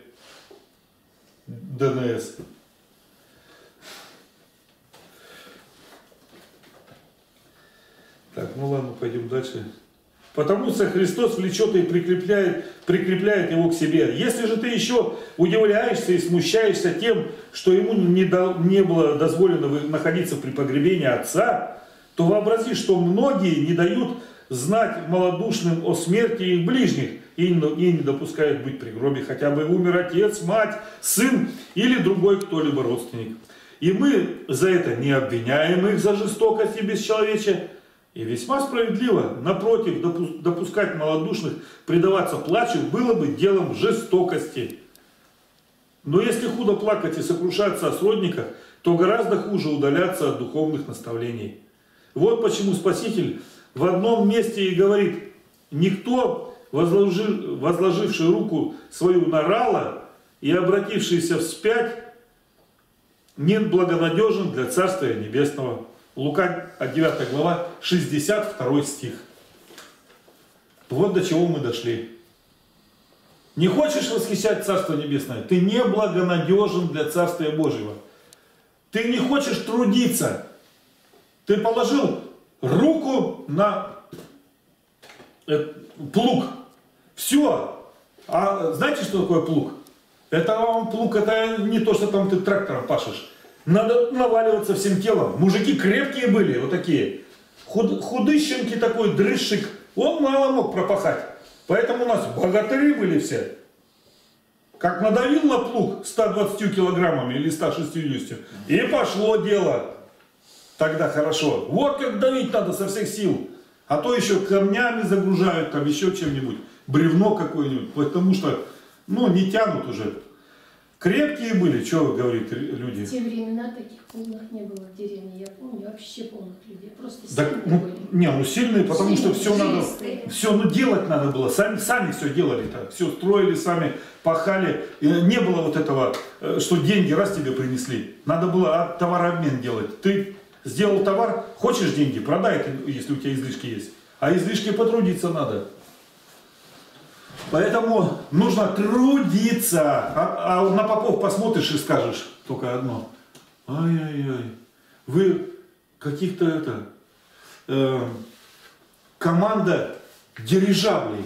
ДНС. Так, ну ладно, пойдем дальше. Потому что Христос влечет и прикрепляет, прикрепляет его к себе. Если же ты еще удивляешься и смущаешься тем, что ему не, до, не было дозволено находиться при погребении Отца, то вообрази, что многие не дают знать малодушным о смерти их ближних и не, и не допускают быть при гробе, хотя бы умер отец, мать, сын или другой кто-либо родственник. И мы за это не обвиняем их за жестокость и бесчеловечие, и весьма справедливо, напротив, допускать малодушных, предаваться плачу, было бы делом жестокости. Но если худо плакать и сокрушаться о сродниках, то гораздо хуже удаляться от духовных наставлений. Вот почему Спаситель в одном месте и говорит, никто, возложив, возложивший руку свою на рала и обратившийся вспять, нет благонадежен для Царствия Небесного. Лука, девятая глава, шестьдесят второй стих. Вот до чего мы дошли. Не хочешь восхищать Царство Небесное? Ты не благонадежен для Царствия Божьего. Ты не хочешь трудиться. Ты положил руку на плуг. Все. А знаете, что такое плуг? Это вам плуг, это не то, что там ты трактором пашешь. Надо наваливаться всем телом. Мужики крепкие были, вот такие. Худ, худыщенький такой дрыщик. Он мало мог пропахать. Поэтому у нас богатыри были все. Как надавил на плуг ста двадцатью килограммами или ста шестьюдесятью. И пошло дело. Тогда хорошо. Вот как давить надо со всех сил. А то еще камнями загружают, там еще чем-нибудь. Бревно какое-нибудь. Потому что, ну, не тянут уже. Крепкие были, что вы говорите, люди? В те времена таких полных не было в деревне, я помню, вообще полных людей, просто да, сильные ну, были. Не, ну сильные, потому сильные, что все надо, все, ну делать надо было, сами, сами все делали-то, все строили сами, пахали, и не было вот этого, что деньги раз тебе принесли, надо было товарообмен делать, ты сделал товар, хочешь деньги, продай, если у тебя излишки есть, а излишки потрудиться надо. Поэтому нужно трудиться. А, а на попов посмотришь и скажешь только одно. Ай-яй-яй. Вы каких-то это... Э, команда дирижаблей.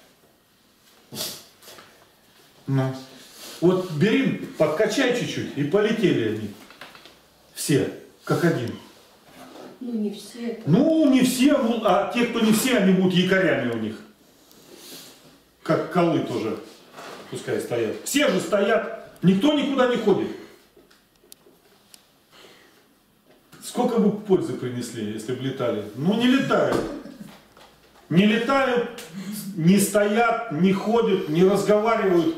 Ну. Вот бери, подкачай чуть-чуть, и полетели они. Все, как один. Ну не все. Ну не все, а те, кто не все, они будут якорями у них. Как колы тоже, пускай стоят. Все же стоят, никто никуда не ходит. Сколько бы пользы принесли, если бы летали? Ну не летают. Не летают, не стоят, не ходят, не разговаривают.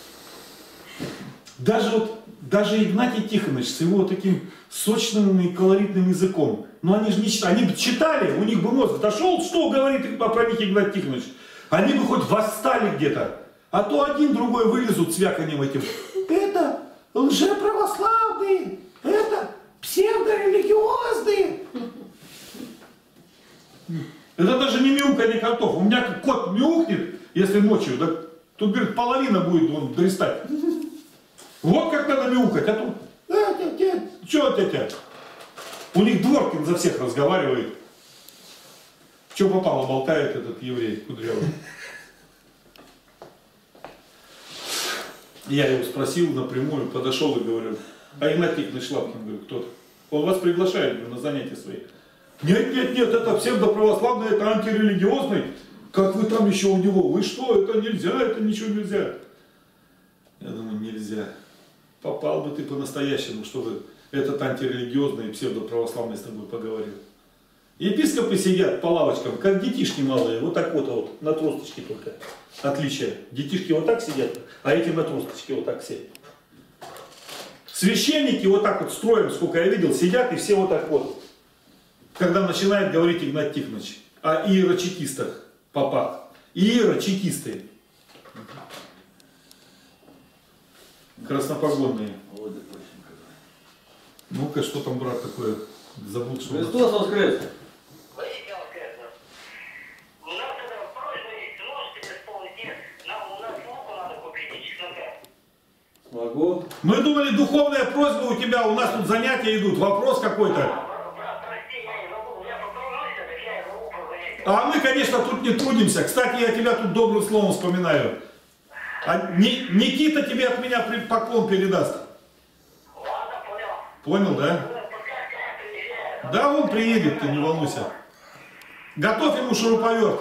Даже вот, даже Игнатий Тихонович с его таким сочным и колоритным языком. Но они же не читали, они бы читали, у них бы мозг дошел, что говорит про них Игнатий Тихонович. Они бы хоть восстали где-то. А то один другой вылезут с вяканьем этим. Это лжеправославные, это псевдорелигиозные. Это даже не мяуканье котов. У меня как кот мяукнет, если ночью, да, тут, говорит, половина будет вон дристать. Вот как надо мяукать. А тут, что тетя? У них Дворкин за всех разговаривает. Что попало, болтает этот еврей кудрявый. Я его спросил напрямую, подошел и говорю, а Игнат Тихонович Лапкин, говорю, кто-то. Он вас приглашает, говорю, на занятия свои. Нет, нет, нет, это псевдоправославный, это антирелигиозный. Как вы там еще у него? Вы что, это нельзя, это ничего нельзя. Я думаю, нельзя. Попал бы ты по-настоящему, чтобы этот антирелигиозный и псевдоправославный с тобой поговорил. Епископы сидят по лавочкам, как детишки малые, вот так вот, вот на тросточке только. Отличие. Детишки вот так сидят, а эти на тросточке вот так сидят. Священники вот так вот строем, сколько я видел, сидят и все вот так вот. Когда начинает говорить Игнат Тихонович о иерочекистах, попах. Иерочекисты. Краснопогонные. Ну-ка, что там, брат, такое? Забыл, что... Христос воскрес! Могу. Мы думали, духовная просьба у тебя, у нас тут занятия идут, вопрос какой-то. А мы, конечно, тут не трудимся. Кстати, я тебя тут добрым словом вспоминаю. А Ни, Никита тебе от меня поклон передаст. Понял, да? Да, он приедет, ты не волнуйся. Готовь ему шуруповерт.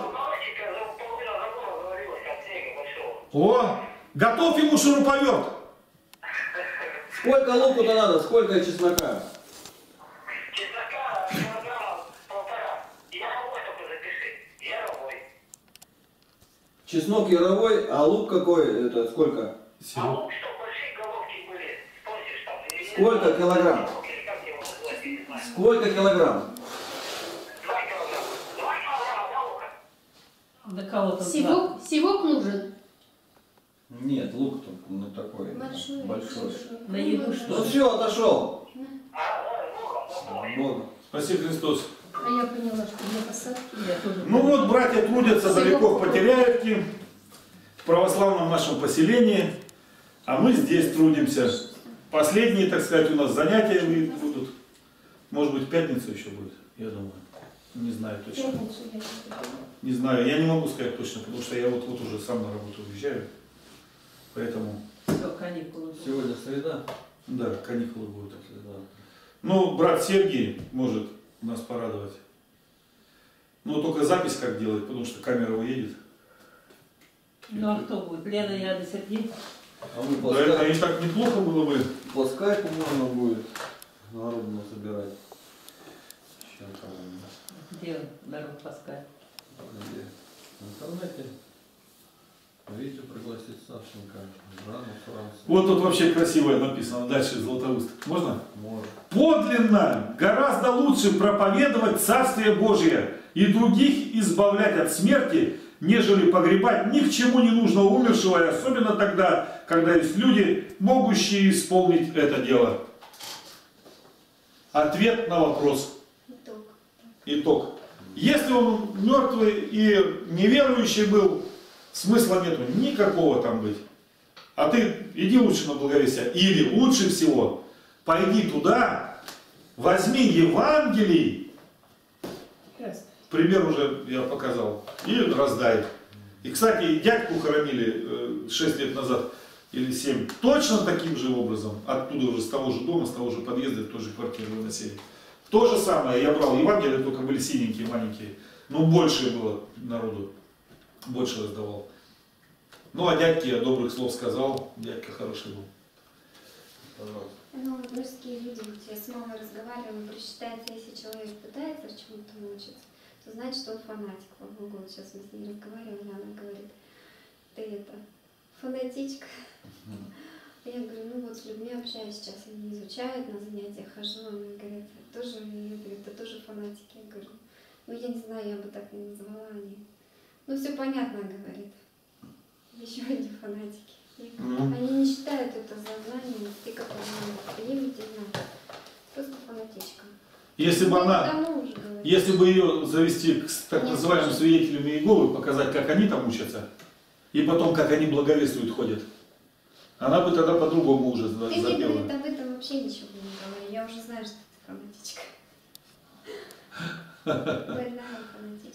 О, готовь ему шуруповерт. Сколько луку-то надо, сколько чеснока? Чеснока килограмма полтора. Яровой только запиши. Яровой. Чеснок яровой, а лук какой, это сколько? А лук, что большие головки были. Спросишь там. или Сколько нет? килограмм? Или как его называть, я не знаю. Сколько килограмм? Два килограмма. Два килограмма, да, лука? Да кого-то Сивок, сивок нужен. Нет, лук тут ну, такой Большой. большой. На еду Ну что? все, отошел. А, да, луком, да, Бог. Спасибо, Христос. А я поняла, что для посадки. Я тоже. Ну вот, братья трудятся Всего далеко в доброго. Потеряевке, в православном нашем поселении, а мы здесь трудимся. Последние, так сказать, у нас занятия будут. Может быть, в пятницу еще будет, я думаю. Не знаю точно. Пятницу я не знаю. Не знаю, я не могу сказать точно, потому что я вот, вот уже сам на работу уезжаю. Поэтому, Все, каникулы. Сегодня среда. да, каникулы будут. Среда. Ну, брат Сергий может нас порадовать. Но только запись как делать, потому что камера уедет. Ну а кто будет? Лена, Яна, Сергей? А мы Да по, это скайпу, и так неплохо было бы. по скайпу можно будет народу собирать. Сейчас там, Где народ Паскаль? где? В интернете. Видите, пригласить Сашенька, Жанну, Францию. Вот тут вообще красивое написано дальше, Златоуст. Можно? Может. Подлинно гораздо лучше проповедовать Царствие Божие и других избавлять от смерти, нежели погребать ни к чему не нужного умершего, и особенно тогда, когда есть люди, могущие исполнить это дело. Ответ на вопрос. Итог. Итог. Если он мертвый и неверующий был, смысла нету никакого там быть. А ты иди лучше на благовестие. Или лучше всего пойди туда, возьми Евангелий, Ясно. пример уже я показал, и раздай. И, кстати, дядьку хоронили шесть лет назад или семь, точно таким же образом, оттуда уже, с того же дома, с того же подъезда, в той же квартире выносили. То же самое, я брал Евангелие, только были синенькие, маленькие, но больше было народу, больше раздавал. Ну, а дядьке я добрых слов сказал, дядька хороший был. Пожалуйста. Ну, мужские люди, вот я с мамой разговаривала, он просчитается, если человек пытается чему-то научиться, то значит, он фанатик. По Богу, вот сейчас мы с ней разговаривали, она говорит, ты это, фанатичка. Я говорю, ну вот с людьми общаюсь сейчас, они изучают, на занятиях хожу, они говорят, тоже, я говорю, это тоже фанатики. Я говорю, ну я не знаю, я бы так не назвала они. Ну все понятно, говорит. Еще одни фанатики. Ну. Они не считают это за знание, ты как они люди знают. Просто фанатичка. Если бы Ну, она, потому же говорю. если бы ее завести к так Нет, называемым слушай. свидетелями Иеговы, показать, как они там учатся, и потом, как они благовествуют, ходят, она бы тогда по-другому уже за- Ты мне, запела. говорит, об этом вообще ничего не говори. Я уже знаю, что ты фанатичка. Больная фанатичка.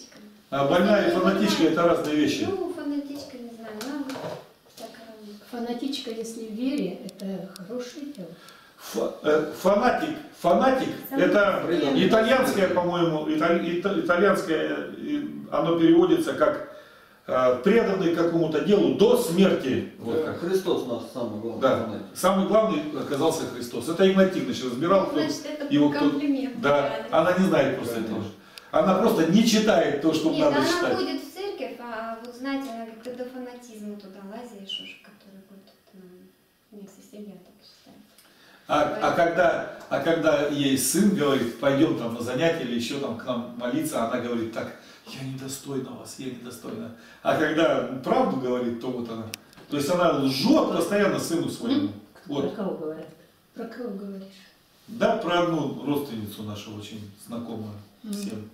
А больная и фанатичка это разные вещи. Ну, фанатичка, не знаю, нам так равно. Фанатичка, если в вере, это хорошее дело. Фа- э, Фанатик, фанатик, Сам это преданный. итальянское, по-моему, италь- ита- итальянское, э, оно переводится как э, преданный какому-то делу до смерти. Вот как. Христос наш самый главный Да. фанатик. Самый главный оказался Христос. Это Игнатий Игнатьевич разбирал. кто- Значит, это его был кто- комплимент. Да, Да. она не знает просто Конечно. этого. Она просто не читает то, что Нет, надо она читать. ходит в церковь, а вот знаете, она как-то до фанатизма туда лазишь уже, который вот ну, у меня вся семья так считает. А, а, когда, а когда ей сын говорит, пойдем там на занятия или еще там к нам молиться, она говорит так, я недостойна вас, я недостойна. А когда правду говорит, то вот она. То есть она лжет постоянно сыну своему. Про Вот. кого говорят? Про кого говоришь? Да, про одну родственницу нашу очень знакомую всем.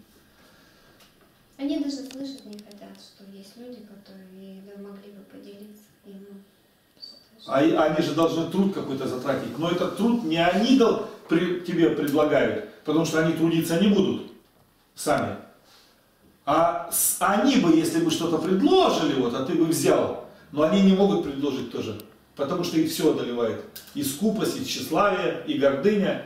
Они даже слышать не хотят, что есть люди, которые да, могли бы поделиться. И, ну, А и- они же должны труд какой-то затратить. Но этот труд не они дал- при- тебе предлагают, потому что они трудиться не будут сами. А с- они бы, если бы что-то предложили, вот, а ты бы взял, но они не могут предложить тоже. Потому что их все одолевает. И скупость, и тщеславие, и гордыня.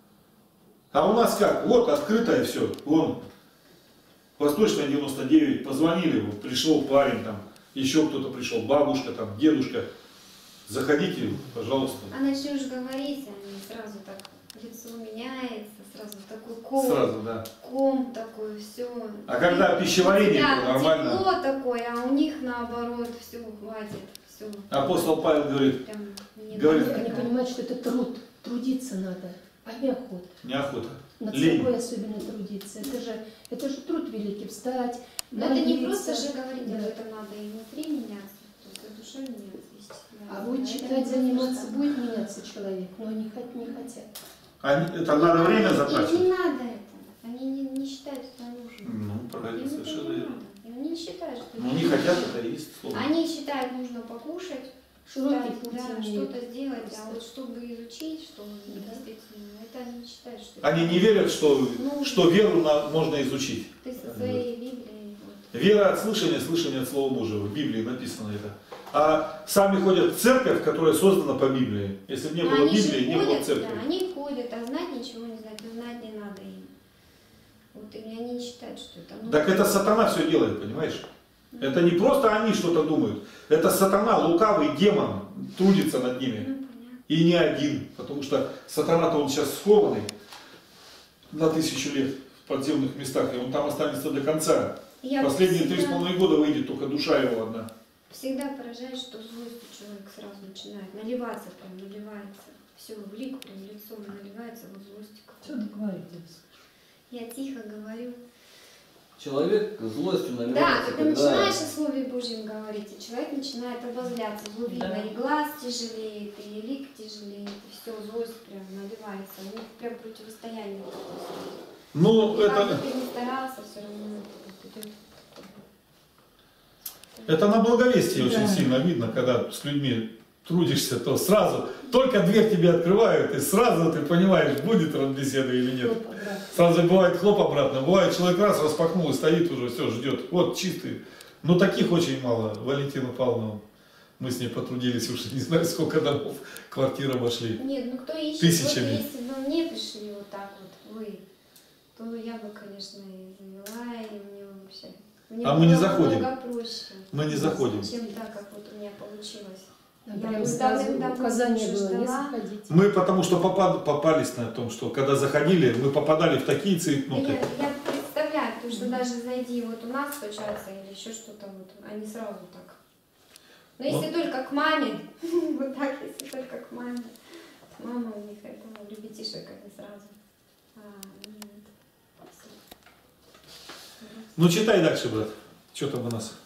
А у нас как? Вот, открытое все. Вон, Восточная девяносто девять, позвонили, вот, пришел парень, там, еще кто-то пришел, бабушка, там, дедушка. Заходите, пожалуйста. а начнешь говорить, они сразу так, лицо меняется, сразу такой ком, Сразу, да. ком такой, все. А когда пищеварение, да, то нормально. тепло такое, а у них наоборот, все, хватит, все. Апостол Павел говорит, Прям не Говорит, Они, они понимают, что это труд, трудиться надо, а не охота. неохота. Над Лень. собой особенно трудиться. Это же, это же труд великий, встать, Но это не молиться. просто же говорить, Да. об этом надо и внутри меняться, то есть и душой меняться, естественно. А будет Это читать, не просто заниматься, так. будет меняться человек, но они хот- не хотят. Они- это надо время Им не затрачивать. надо это. Они не, не считают это нужным. Ну, правильно, Им это совершенно не верно. надо. И они считают, что Ну, это не нужно. хотят, это и есть слово. Они считают, нужно покушать, Широкий встать, путь да, имеют. что-то сделать, а Просто. вот чтобы изучить, что Да. действительно, это они считают, что Они это не верят, что, Ну, что веру на- можно изучить. ты со своей Библией. Вот. Вера от слышания, слышание от Слова Божьего. В Библии написано это. А сами ходят в церковь, которая создана по Библии. Если бы не Но было они же Библии, не было ходят, церкви. да, они ходят, а знать ничего не знать, но знать не надо им. Вот и они не считают, что это нужно. Так это сатана все делает, понимаешь? Это не просто они что-то думают. Это сатана, лукавый демон, трудится над ними. Ну, понятно. И не один. Потому что сатана-то он сейчас скованный на тысячу лет в подземных местах. И он там останется до конца. Я Последние три с всегда- половиной года выйдет только душа его одна. Всегда поражает, что злостью человек сразу начинает наливаться, прям наливается. Все, в лик прям лицом наливается вот злостью. Что ты говорите? Я тихо говорю. Человек злостью Да, наливается, ты когда... начинаешь о Слове Божьем говорить, и человек начинает обозляться. Его видно, Да. и глаз тяжелеет, и лик тяжелеет, и все, злость прям наливается. У них прям противостояние. Ну, И как бы это, ты не старался, все равно это идет. это на благовестии очень Да. сильно видно, когда с людьми трудишься, то сразу, только дверь тебе открывают, и сразу ты понимаешь, будет беседа или нет. Хлоп обратно. Сразу бывает хлоп обратно, бывает человек раз распахнул и стоит уже, все, ждет. Вот чистый. Но таких очень мало. Валентина Павловна, мы с ней потрудились уже не знаю сколько домов, квартир обошли. Нет, ну кто ищет, Тысячами. вот если бы мне пришли вот так вот, вы, то я бы, конечно, и завела, и мне вообще... Мне А мы не было заходим. намного проще. Мы не заходим. Чем так, как вот у меня получилось. Нам Я прям бы сразу давным-давно указание лучше было не ждала. заходить. Мы потому что попад- попались на том, что когда заходили, мы попадали в такие Да цейтноты. Я, я представляю, потому что даже зайди, вот у нас стучаться или еще что-то, вот, они сразу так. Но если только к маме, вот так, если только к маме. Мама у них это, ну, ребятишек они сразу. А, нет. Ну читай дальше, брат. Что там у нас?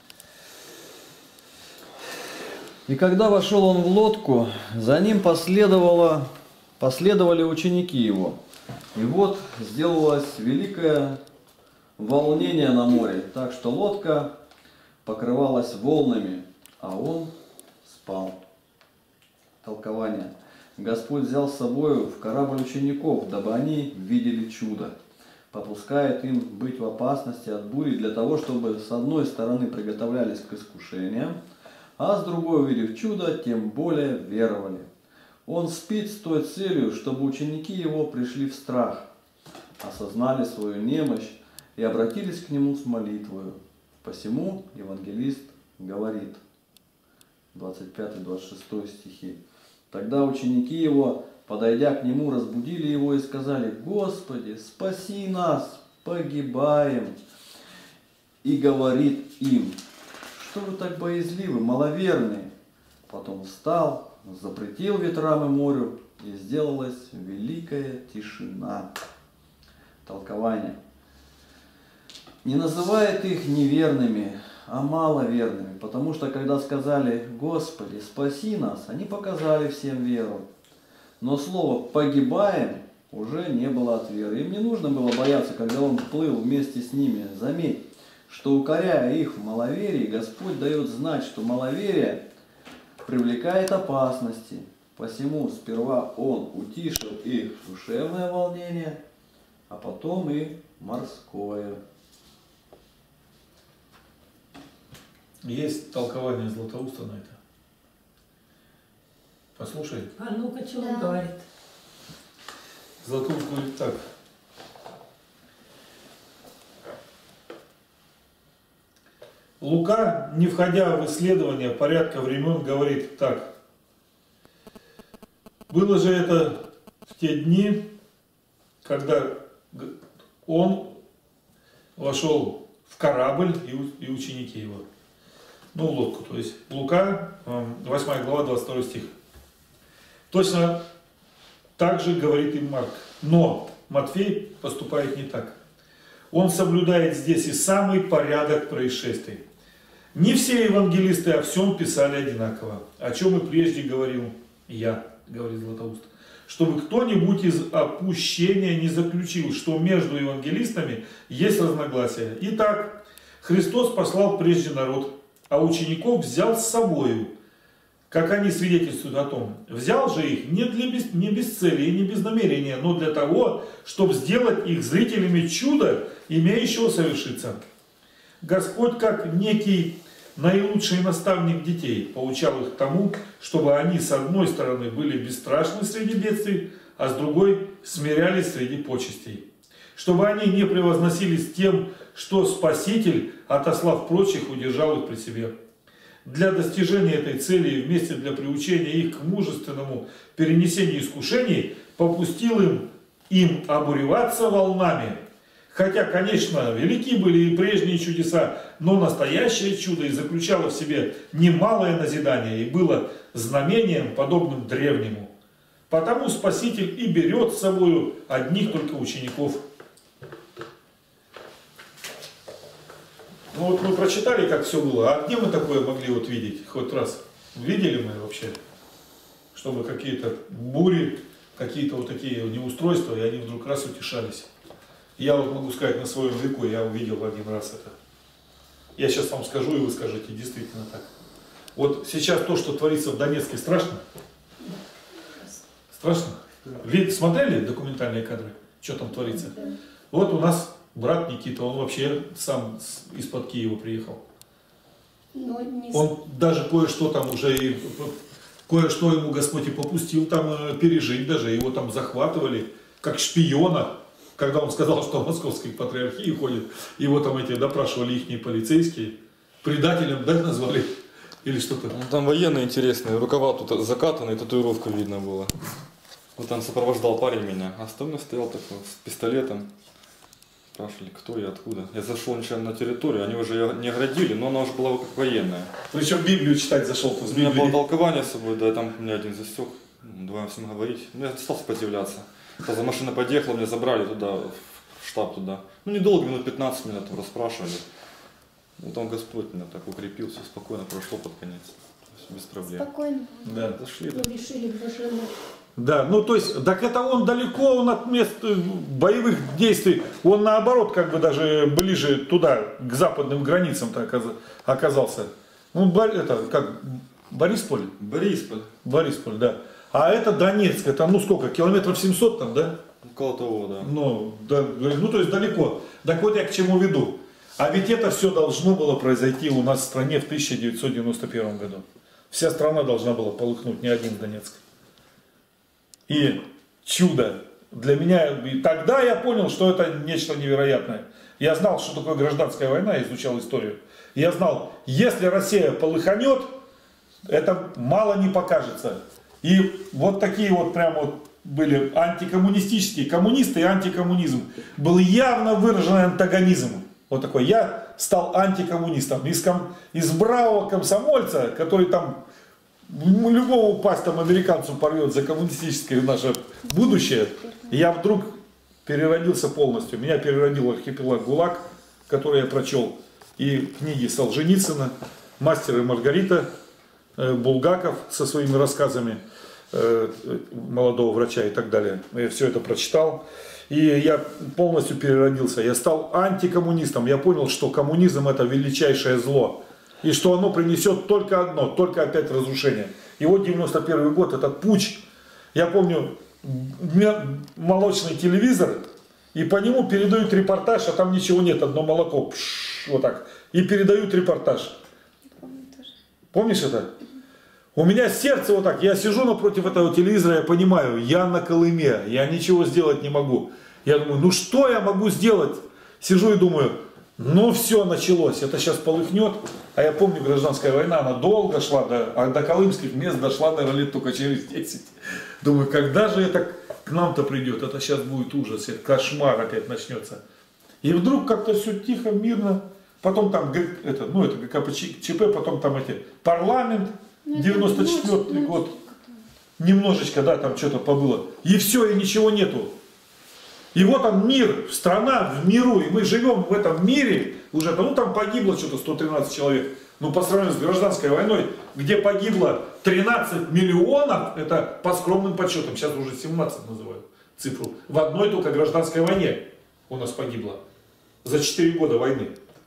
И когда вошел он в лодку, за ним последовало, последовали ученики его. И вот сделалось великое волнение на море, так что лодка покрывалась волнами, а он спал. Толкование. Господь взял с собой в корабль учеников, дабы они видели чудо. попускает им быть в опасности от бури для того, чтобы с одной стороны приготовлялись к искушениям, а с другой, увидев чудо, тем более веровали. Он спит с той целью, чтобы ученики его пришли в страх, осознали свою немощь и обратились к нему с молитвою. Посему евангелист говорит, двадцать пятый двадцать шестой стихи. Тогда ученики его, подойдя к нему, разбудили его и сказали: «Господи, спаси нас, погибаем!» И говорит им: «Что вы так боязливы, маловерные?» Потом встал, запретил ветрам и морю, и сделалась великая тишина. Толкование. Не называет их неверными, а маловерными, потому что когда сказали: «Господи, спаси нас», они показали всем веру. Но слово «погибаем» уже не было от веры. Им не нужно было бояться, когда он плыл вместе с ними. Заметь, что укоряя их в маловерии, Господь дает знать, что маловерие привлекает опасности. Посему сперва он утишил их душевное волнение, а потом и морское. Есть толкование Златоуста на это. Послушай. А ну-ка, что Да. он говорит? Златоуст говорит так. Лука, не входя в исследование порядка времен, говорит так. Было же это в те дни, когда он вошел в корабль и ученики его. Ну, в лодку, то есть Лука, восьмая глава, двадцать второй стих. Точно так же говорит и Марк. Но Матфей поступает не так. Он соблюдает здесь и самый порядок происшествий. Не все евангелисты о всем писали одинаково, о чем и прежде говорил я, говорит Златоуст. Чтобы кто-нибудь из опущения не заключил, что между евангелистами есть разногласия. Итак, Христос послал прежде народ, а учеников взял с собою, как они свидетельствуют о том. Взял же их не, для без, не без цели и не без намерения, но для того, чтобы сделать их зрителями чуда, имеющего совершиться. Господь, как некий наилучший наставник детей, поучал их тому, чтобы они с одной стороны были бесстрашны среди бедствий, а с другой смирялись среди почестей. Чтобы они не превозносились тем, что Спаситель, отослав прочих, удержал их при себе. Для достижения этой цели и вместе для приучения их к мужественному перенесению искушений попустил им, им обуреваться волнами. Хотя, конечно, велики были и прежние чудеса, но настоящее чудо и заключало в себе немалое назидание и было знамением, подобным древнему. Потому Спаситель и берет с собой одних только учеников. Ну вот мы прочитали, как все было, а где мы такое могли вот видеть? Хоть раз видели мы вообще, чтобы какие-то бури, какие-то вот такие неустройства, и они вдруг раз утешались. Я вот могу сказать на своем веку, я увидел один раз это. Я сейчас вам скажу, и вы скажете, действительно так. Вот сейчас то, что творится в Донецке, страшно? Страшно? Вы смотрели документальные кадры? Что там творится? Да. Вот у нас брат Никита, он вообще сам из-под Киева приехал. Но не с- Он даже кое-что там уже, и кое-что ему Господь и попустил там пережить даже. Его там захватывали, как шпиона. Когда он сказал, что в Московской патриархии ходит, его там эти допрашивали ихние полицейские, предателем, да, назвали, или что-то. Ну, там военные интересные, рукава тут закатанные, татуировка видно было. Вот там сопровождал парень меня, а остальной стоял такой с пистолетом. Спрашивали, кто и откуда. Я зашел нечаянно на территорию, они уже не оградили, но она уже была как военная. Причем Библию читать зашел У с меня было Библией. толкование с собой, да, и там меня один засек. Давай всем говорить. Я стал сопротивляться. Когда машина подъехала, меня забрали туда, в штаб туда. Ну, недолго, минут пятнадцать меня там расспрашивали. Ну, там Господь меня так укрепил, все спокойно прошло под конец. Все без проблем. Спокойно. Да. Зашли. мы решили блаженно. Да, ну то есть, так это он далеко, он от мест э, боевых действий, он наоборот как бы даже ближе туда, к западным границам-то оказ- оказался. Ну, Бор- это как, Борисполь? Борисполь. Борисполь, да. А это Донецк, это ну сколько, километров семьсот там, да? Около того, да. Ну, да, ну, то есть далеко. Так вот я к чему веду. А ведь это все должно было произойти у нас в стране в тысяча девятьсот девяносто первом году. Вся страна должна была полыхнуть, не один Донецк. И чудо. Для меня, и тогда я понял, что это нечто невероятное. Я знал, что такое гражданская война, я изучал историю. Я знал, если Россия полыханет, это мало не покажется. И вот такие вот прям вот были антикоммунистические, коммунисты и антикоммунизм. Был явно выраженный антагонизм. Вот такой. Я стал антикоммунистом. Из, ком, из бравого комсомольца, который там любого упасть там американцу порвет за коммунистическое наше будущее, я вдруг переродился полностью. Меня переродил архипелаг ГУЛАГ, который я прочел, и книги Солженицына, «Мастер и Маргарита», Булгаков со своими рассказами молодого врача и так далее. Я все это прочитал. И я полностью переродился. Я стал антикоммунистом. Я понял, что коммунизм это величайшее зло. И что оно принесет только одно, только опять разрушение. И вот девяносто первый год, этот путч. Я помню, молочный телевизор, и по нему передают репортаж, а там ничего нет, одно молоко. Пш, вот так. И передают репортаж. Помнишь это? У меня сердце вот так, я сижу напротив этого телевизора, я понимаю, я на Колыме, я ничего сделать не могу. Я думаю, ну что я могу сделать? Сижу и думаю, ну все, началось, это сейчас полыхнет. А я помню, гражданская война, она долго шла, до, а до колымских мест дошла, наверное, лет только через десять. Думаю, когда же это к нам-то придет? Это сейчас будет ужас, это кошмар опять начнется. И вдруг как-то все тихо, мирно. Потом там, это, ну это ГКПЧП, потом там эти, парламент, девяносто четвёртый год, немножечко, да, там что-то побыло. И все, и ничего нету. И вот он мир, страна в миру, и мы живем в этом мире, уже, ну там погибло что-то сто тринадцать человек. Но по сравнению с гражданской войной, где погибло тринадцать миллионов, это по скромным подсчетам, сейчас уже семнадцать называют цифру, в одной только гражданской войне у нас погибло. За четыре года войны.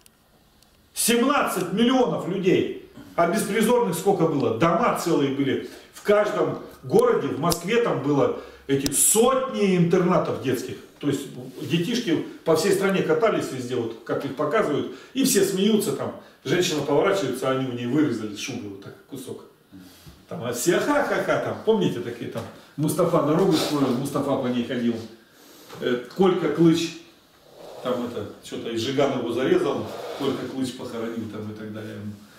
семнадцать миллионов людей. А беспризорных сколько было? Дома целые были. В каждом городе, в Москве там было эти сотни интернатов детских. То есть детишки по всей стране катались везде, вот как их показывают. И все смеются там. Женщина поворачивается, а они у нее вырезали шубы, вот так, кусок. Там, а все ха-ха-ха, там, помните такие там, Мустафа дорогу строил, Мустафа по ней ходил. Э, Колька Клыч, там это, что-то из Жигана его зарезал, Колька Клыч похоронил там и так далее.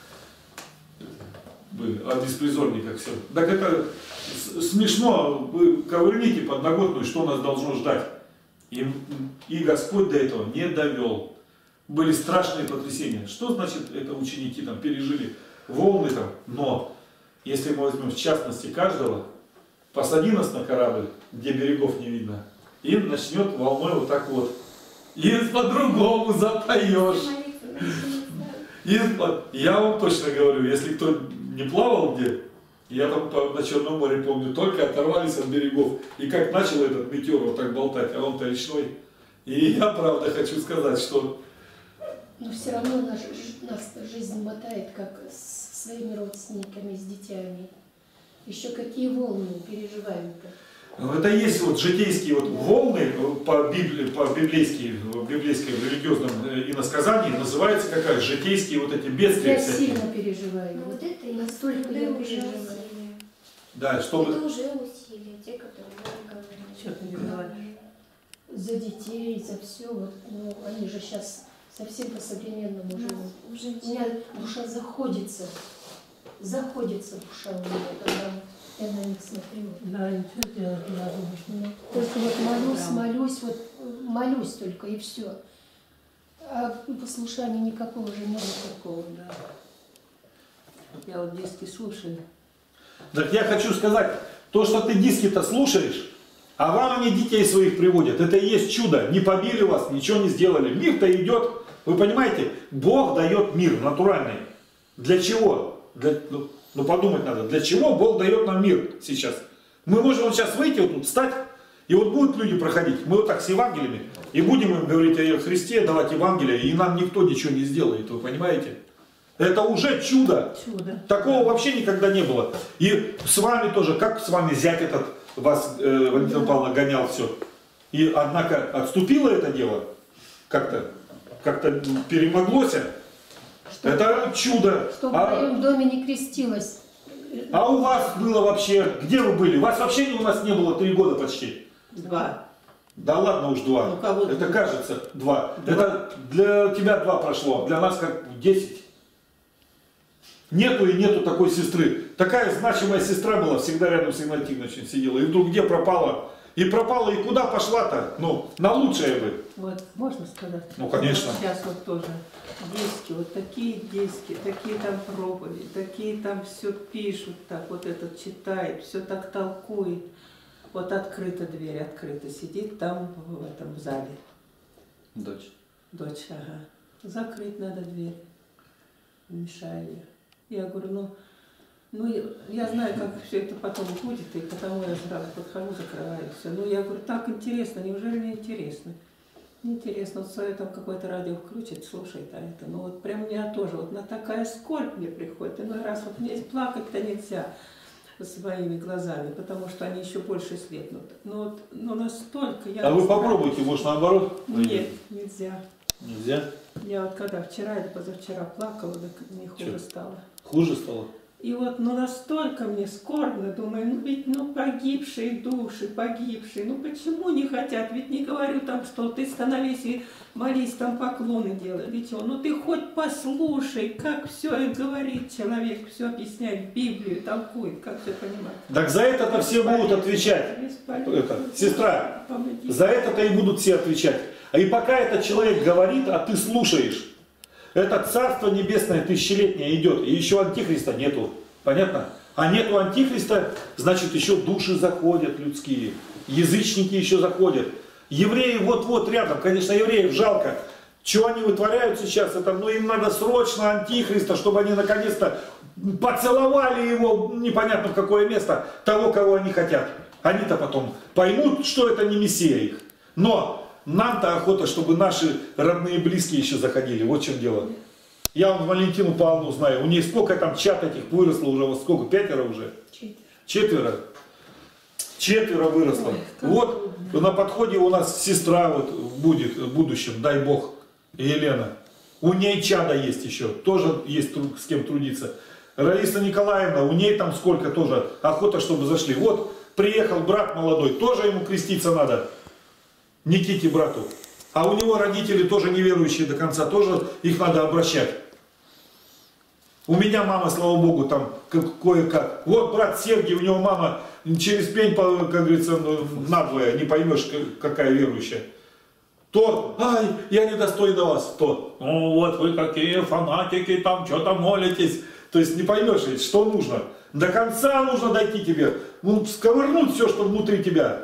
О беспризорниках все. Так это смешно, вы ковырните подноготную, что нас должно ждать. И, и Господь до этого не довел. Были страшные потрясения. Что значит это ученики там пережили волны там? Но если мы возьмем в частности каждого, посади нас на корабль, где берегов не видно, и начнет волной вот так вот. И по-другому запоешь. И я вам точно говорю, если кто не плавал где, я там на Черном море помню, только оторвались от берегов. И как начал этот метеор вот так болтать, а он-то речной. И я правда хочу сказать, что... Но все равно наша, нас жизнь мотает, как с своими родственниками, с детьми. Еще какие волны переживаем-то. Это есть вот житейские вот волны по, Библии, по библейски, в библейском религиозном иносказании называются какая? Житейские вот эти бедствия. Я сильно переживаю. Вот это и настолько я переживаю. Да, чтобы... Это уже усилия, те, которые вы говорили. Что ты переживаешь? За детей, за все. Вот, ну, они же сейчас совсем по-современному живут. Уже У меня душа заходится. Заходится душа у меня, когда я на них смотрю. Да, ничего делать не надо. Ну, только вот молюсь, молюсь, вот молюсь только и все. А послушания никакого уже нет такого. Да. Я вот диски слушаю. Так я хочу сказать, то, что ты диски-то слушаешь, а вам они детей своих приводят, это и есть чудо. Не побили вас, ничего не сделали. Мир-то идет, вы понимаете, Бог дает мир натуральный. Для чего? Для, ну, ну подумать надо, для чего Бог дает нам мир сейчас? Мы можем вот сейчас выйти, вот тут встать, и вот будут люди проходить, мы вот так с Евангелиями, и будем им говорить о Христе, давать Евангелие, и нам никто ничего не сделает, вы понимаете? Это уже чудо. Чудо. Такого вообще никогда не было. И с вами тоже, как с вами зять этот, вас, э, Валентина Павловна, гонял все. И однако отступило это дело, как-то как-то перемоглось. Что, Это чудо. что в А, моем доме не крестилось. а у вас было вообще, где вы были? У вас вообще у нас не было три года почти. Два. Да ладно уж два. Ну, кого-то- Это кажется два. Это для тебя два прошло, для нас как десять. Нету и нету такой сестры. Такая значимая сестра была, всегда рядом с Игнатием Тихоновичем сидела. И вдруг где пропала? И пропала, и куда пошла-то? Ну, на лучшее бы. Вот, можно сказать? Ну, конечно. Вот сейчас вот тоже диски, вот такие диски, такие там проповеди, такие там все пишут, так вот этот читает, все так толкует. Вот открыта дверь, открыта, сидит там в этом зале. Дочь. Дочь, ага. Закрыть надо дверь. Мешаю я. Я говорю, ну, ну я, я знаю, как все это потом будет, и потому я сразу подхожу, закрываю все. Ну, я говорю, так интересно, неужели не интересно? Интересно, вот свое там какое-то радио включит, слушает, а это, ну вот прям меня тоже, вот на такая скорбь мне приходит, иной раз вот мне плакать-то нельзя своими глазами, потому что они еще больше слепнут. Но вот, но настолько я... А вы попробуйте, может наоборот? Нет, нельзя. Нельзя? Я вот когда вчера или позавчера плакала, так мне хуже Чё? стало. Хуже стало? И вот, ну настолько мне скорбно, думаю, ну ведь, ну погибшие души, погибшие, ну почему не хотят? Ведь не говорю там, что ты становись и молись, там поклоны делай, ведь он, ну ты хоть послушай, как все говорит человек, все объясняет, Библию толкует, как все понимать. Так за это-то все будут отвечать. Это, сестра, Помоги. за это-то и будут все отвечать. И пока этот человек говорит, а ты слушаешь, это Царство Небесное тысячелетнее идет, и еще Антихриста нету. Понятно? А нету Антихриста, значит еще души заходят людские, язычники еще заходят. Евреи вот-вот рядом, конечно, евреев жалко. Что они вытворяют сейчас, это, ну им надо срочно Антихриста, чтобы они наконец-то поцеловали его, непонятно в какое место, того, кого они хотят. Они-то потом поймут, что это не Мессия их. Но нам-то охота, чтобы наши родные и близкие еще заходили. Вот в чем дело. Я вон Валентину Павловну знаю. У нее сколько там чат этих выросло уже? Вот сколько? Пятеро уже? Четверо. Четверо. Четверо выросло. Ой, вот на подходе у нас сестра вот будет в будущем, дай бог, Елена. У ней чада есть еще. Тоже есть с кем трудиться. Раиса Николаевна, у ней там сколько тоже охота, чтобы зашли. Вот приехал брат молодой, тоже ему креститься надо. Никите брату. А у него родители тоже неверующие до конца, тоже их надо обращать. У меня мама, слава богу, там кое-как. Вот брат Сергий, у него мама через пень, как говорится, надвое, не поймешь, какая верующая. То, ай, я недостойна вас, то, ну вот вы какие фанатики, там что-то молитесь. То есть не поймешь, что нужно. До конца нужно дойти тебе, ну, сковырнуть все, что внутри тебя.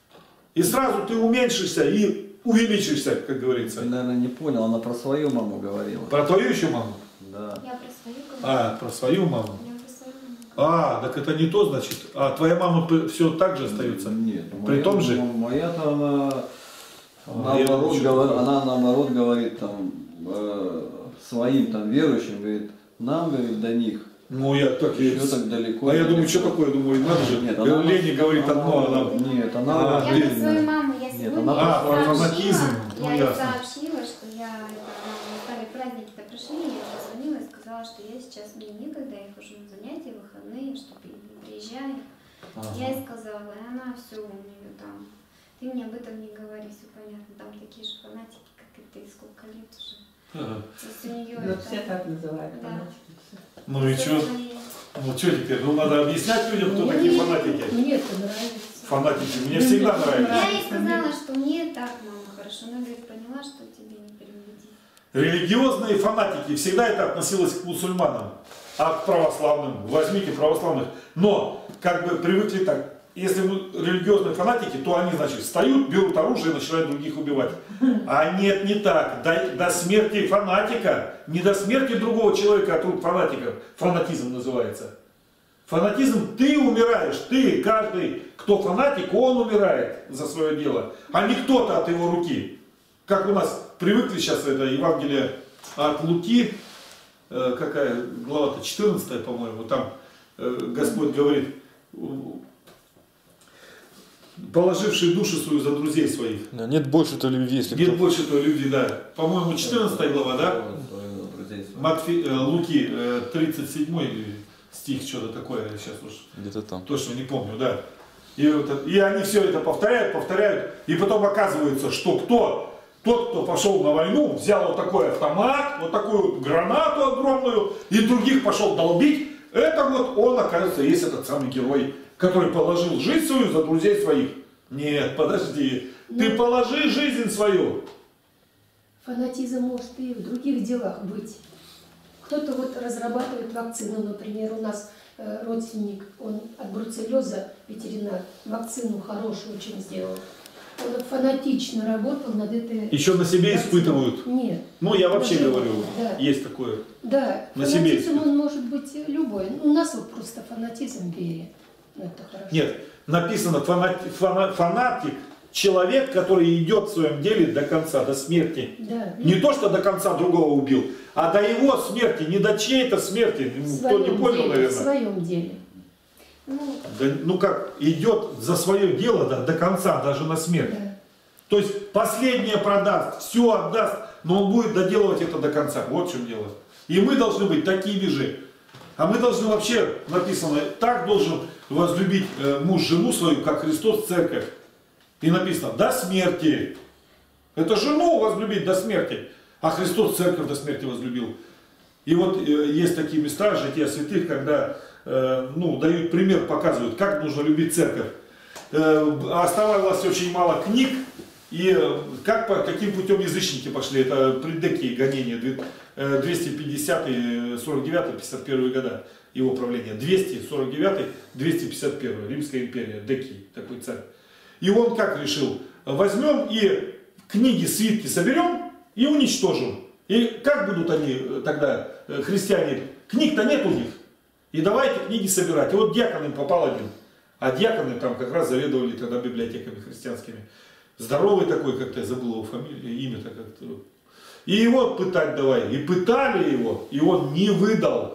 И сразу ты уменьшишься и увеличишься, как говорится. Ты, наверное, не понял, она про свою маму говорила. Про твою еще маму? Да. Я про свою говорю. А, про свою маму. Я про свою маму. А, так это не то, значит. А твоя мама все так же остается? Нет. При моя- том же? Моя-то она, А, я наоборот, думаю, говорит, что- она наоборот говорит там э, своим там верующим, говорит, нам, говорит, до них. Ну, я так и... Еще так далеко. А я думаю, что такое? Думаю, надо же. Нет, она- Лене говорит одно, она- она... Нет, она А, Я про уверена. свою маму, я Нет, сегодня она про ей фанатизм, сообщила, ну, я ей ясно. сообщила, что я, это, ну, стали праздники-то прошли, я ей позвонила и сказала, что я сейчас, мне некогда, я хожу на занятия, выходные, что ты не приезжай. Ага. Я ей сказала, и она все у нее там, ты мне об этом не говори, все понятно, там такие же фанатики, как и ты, сколько лет уже. Ага. То есть у нее Ну, это... все так называют, Да. фанатики. Ну и что? Ну что теперь? Ну надо объяснять людям, кто Мне- такие фанатики. Мне это нравится. Фанатики. Мне всегда нравились. Я ей сказала, что мне так, мама, хорошо, она говорит, поняла, что тебе не переубедить. Религиозные фанатики, всегда это относилось к мусульманам, а к православным, возьмите православных. Но, как бы привыкли так, если религиозные фанатики, то они, значит, встают, берут оружие и начинают других убивать. А нет, не так. До, до смерти фанатика, не до смерти другого человека от рук фанатиков. Фанатизм называется. Фанатизм, ты умираешь, ты, каждый, кто фанатик, он умирает за свое дело, а не кто-то от его руки. Как у нас привыкли сейчас, это Евангелие от Луки, э, какая глава-то, четырнадцатая, по-моему, там э, Господь говорит, положивший душу свою за друзей своих. Да, нет больше той любви, если Нет кто... больше той любви, да. По-моему, четырнадцатая глава, да? Матфе... э, Луки, э, тридцать седьмой стих, что-то такое, я сейчас уж Где-то там. точно не помню, да. И, вот, и они все это повторяют, повторяют, и потом оказывается, что кто? Тот, кто пошел на войну, взял вот такой автомат, вот такую вот гранату огромную, и других пошел долбить, это вот он, оказывается, есть этот самый герой, который положил жизнь свою за друзей своих. Нет, подожди, ты Ну, положи жизнь свою. фанатизм может и в других делах быть. Кто-то вот разрабатывает вакцину, например, у нас э, родственник, он от бруцеллеза, ветеринар, вакцину хорошую очень сделал. Он фанатично работал над этой... Еще на себе вакциной. испытывают. Нет. Ну, я вообще Даже- говорю, да. есть такое. Да, На себе фанатизм испытывают. он может быть любой. У нас вот просто фанатизм в вере. Ну, это хорошо. Нет, написано фанати- фана- фанатик, человек, который идет в своем деле до конца, до смерти. Да. Не то, что до конца другого убил, а до его смерти, не до чьей-то смерти. В Кто не своем понял, деле, в наверное. своем деле. Ну, Да, ну как, идет за свое дело да, до конца, даже на смерть. Да. То есть последнее продаст, все отдаст, но он будет доделывать это до конца. Вот в чем дело. И мы должны быть такими же. А мы должны вообще, написано, так должен возлюбить э, муж жену свою, как Христос церковь. И написано, до смерти. Это жену возлюбить до смерти. А Христос церковь до смерти возлюбил. И вот э, есть такие места, жития святых, когда э, ну, дают пример, показывают, как нужно любить церковь. Э, оставалось очень мало книг, и э, как, по, каким путем язычники пошли. Это преддекие гонения, двести пятидесятый, сорок девятый, пятьдесят первый года его правления. двести сорок девятый, двести пятьдесят первый, Римская империя, Декий, такой царь. И он как решил? Возьмем и книги, свитки соберем и уничтожим. И как будут они тогда, христиане, книг-то нет у них. И давайте книги собирать. И вот дьякон им попал один. А дьяконы там как раз заведовали тогда библиотеками христианскими. Здоровый такой, как-то я забыл его фамилию, имя-то как-то. И его пытать давай. И пытали его, и он не выдал.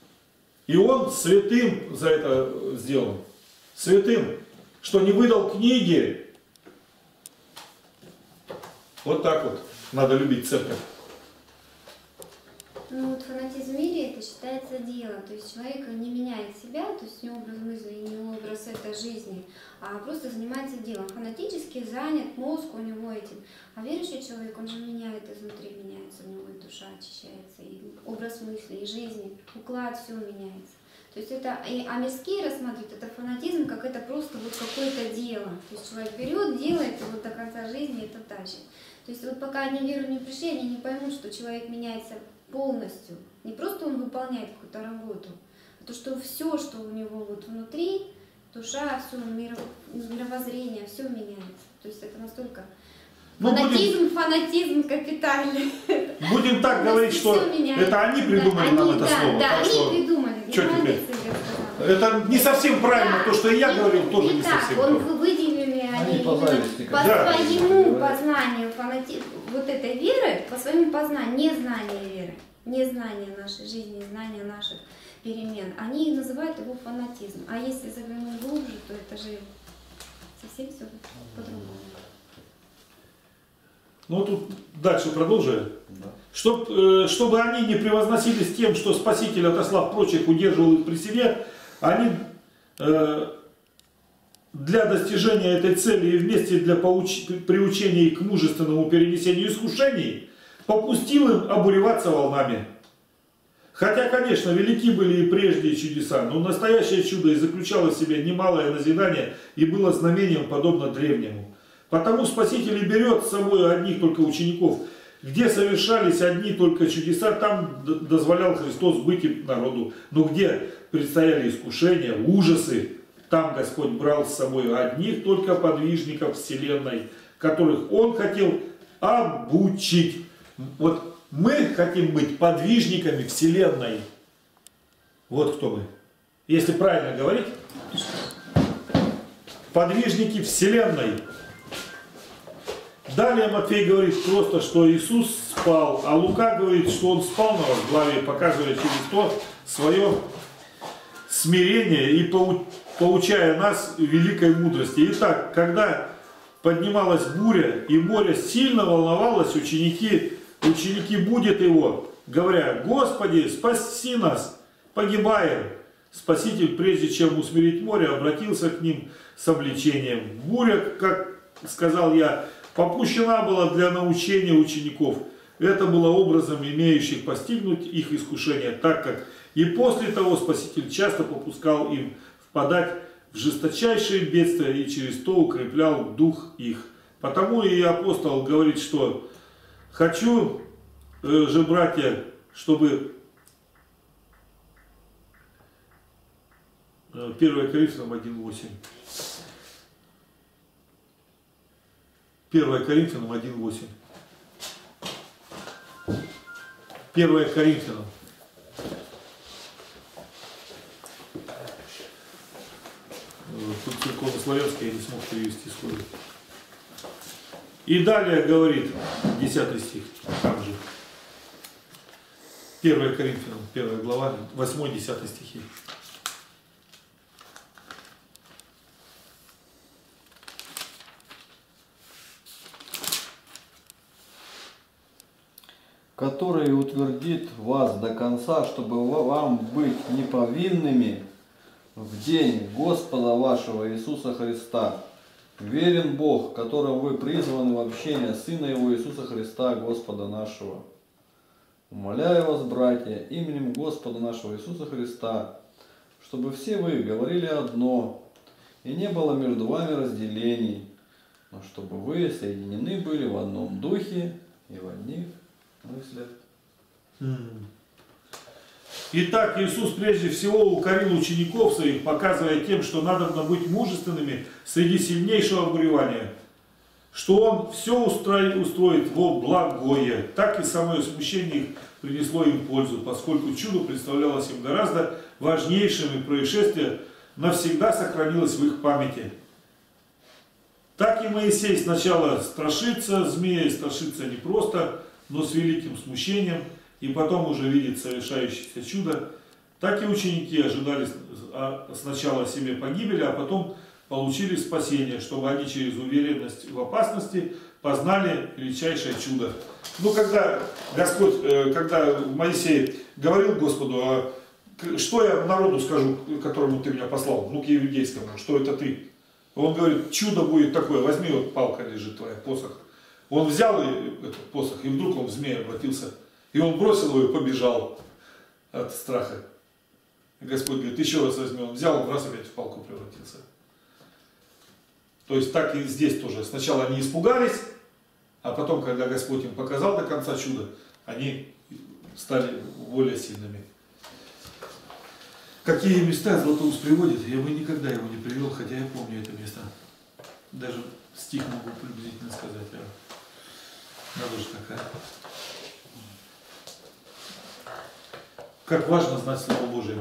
И он святым за это сделан. Святым. Что не выдал книги. Вот так вот надо любить церковь. ну вот фанатизм в мире это считается делом. То есть человек не меняет себя, то есть не образ мысли, не образ этой жизни, а просто занимается делом. Фанатически занят мозг у него этим. А верующий человек, он же меняет изнутри, меняется, у него и душа очищается, и образ мысли, и жизни, уклад, все меняется. То есть это, и, а мирские рассматривают это фанатизм, как это просто вот какое-то дело. То есть человек берет, делает, и вот до конца жизни это тащит. То есть вот пока они в веру не пришли, они не поймут, что человек меняется полностью. Не просто он выполняет какую-то работу, а то, что все, что у него вот внутри, душа, все, миро, мировоззрение, все меняется. То есть это настолько... Ну, фанатизм, будем, фанатизм капитальный. будем так говорить, что это они придумали да, нам они, это да, слово. Да, Так они что, придумали. что Молодец, теперь? Игорь сказал. Это не совсем правильно, Да. то, что и я Не- говорил, тоже не, не так. совсем Он то. выделили они по именно зависти, по как Да. своему говорят. познанию фанати... вот этой веры, по своему познанию, незнание веры, незнание нашей жизни, знание наших перемен. Они называют его фанатизм. А если заглянуть глубже, то это же совсем все по-другому. Ну тут дальше продолжим. Да. Чтоб, э, чтобы они не превозносились тем, что Спаситель, отослав прочих, удерживал их при себе, они э, для достижения этой цели и вместе для поуч... приучения их к мужественному перенесению искушений, попустил им обуреваться волнами. Хотя, конечно, велики были и прежние чудеса, но настоящее чудо и заключало в себе немалое назидание и было знамением подобно древнему. Потому Спаситель и берет с собой одних только учеников. Где совершались одни только чудеса, там дозволял Христос быть и народу. Но где предстояли искушения, ужасы, там Господь брал с собой одних только подвижников вселенной, которых Он хотел обучить. Вот мы хотим быть подвижниками вселенной. Вот кто мы. Если правильно говорить, подвижники вселенной. Далее Матфей говорит просто, что Иисус спал, а Лука говорит, что Он спал на возглавии, показывая через то свое смирение и поучая нас великой мудрости. Итак, когда поднималась буря, и море сильно волновалось, ученики, ученики будят его, говоря: «Господи, спаси нас, погибаем». Спаситель, прежде чем усмирить море, обратился к ним с обличением. Буря, как сказал я, попущена была для научения учеников. Это было образом имеющих постигнуть их искушение, так как и после того Спаситель часто попускал им впадать в жесточайшие бедствия и через то укреплял дух их. Потому и апостол говорит, что «хочу э, же, братья, чтобы...» первое Коринфянам один восемь. первое Коринфянам один восемь. первое Коринфянам. Тут церковно-славянский я не смог перевести сходу. И далее говорит десятый стих, там же. первое Коринфянам, первая глава, восьмой-десятый стихи. Который утвердит вас до конца, чтобы вам быть неповинными в день Господа вашего Иисуса Христа. Верен Бог, которым вы призваны в общение Сына Его Иисуса Христа, Господа нашего. Умоляю вас, братья, именем Господа нашего Иисуса Христа, чтобы все вы говорили одно, и не было между вами разделений, но чтобы вы соединены были в одном духе и в одних мыслях. Итак, Иисус прежде всего укорил учеников своих, показывая тем, что надо быть мужественными среди сильнейшего обуревания, что Он все устроит, устроит во благое. Так и самое смущение их принесло им пользу, поскольку чудо представлялось им гораздо важнейшим, и происшествие навсегда сохранилось в их памяти. Так и Моисей сначала страшится змея, и страшится не просто, но с великим смущением, и потом уже видит совершающееся чудо. Так и ученики ожидали сначала себе погибели, а потом получили спасение, чтобы они через уверенность в опасности познали величайшее чудо. Ну, когда Господь, когда Моисей говорил Господу: а что я народу скажу, которому ты меня послал, ну, к иудейскому, что это ты? Он говорит: чудо будет такое, возьми, вот палка лежит твоя, посох. Он взял этот посох, и вдруг он в змея обратился. И он бросил его и побежал от страха. И Господь говорит: еще раз возьми. Он взял, он раз опять в палку превратился. То есть так и здесь тоже. Сначала они испугались, а потом, когда Господь им показал до конца чудо, они стали более сильными. Какие места Златоуст приводит, я бы никогда его не привел, хотя я помню это место. Даже стих могу приблизительно сказать. А надо же какая. Как важно знать Слово Божие.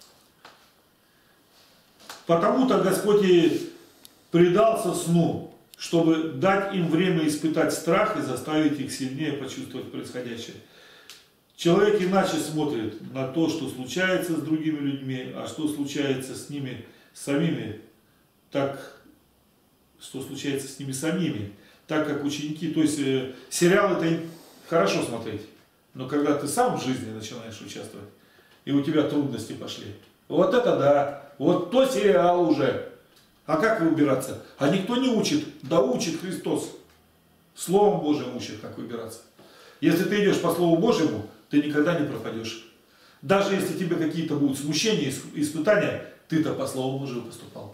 Потому-то Господь и предался сну, чтобы дать им время испытать страх и заставить их сильнее почувствовать происходящее. Человек иначе смотрит на то, что случается с другими людьми, а что случается с ними самими, так, что случается с ними самими, так как ученики, то есть э, сериал это хорошо смотреть, но когда ты сам в жизни начинаешь участвовать, и у тебя трудности пошли, вот это да, вот то сериал уже. А как выбираться? А никто не учит, да учит Христос. Словом Божьим учит, как выбираться. Если ты идешь по Слову Божьему, ты никогда не пропадешь. Даже если тебе какие-то будут смущения, испытания, ты-то по Слову Божьему поступал.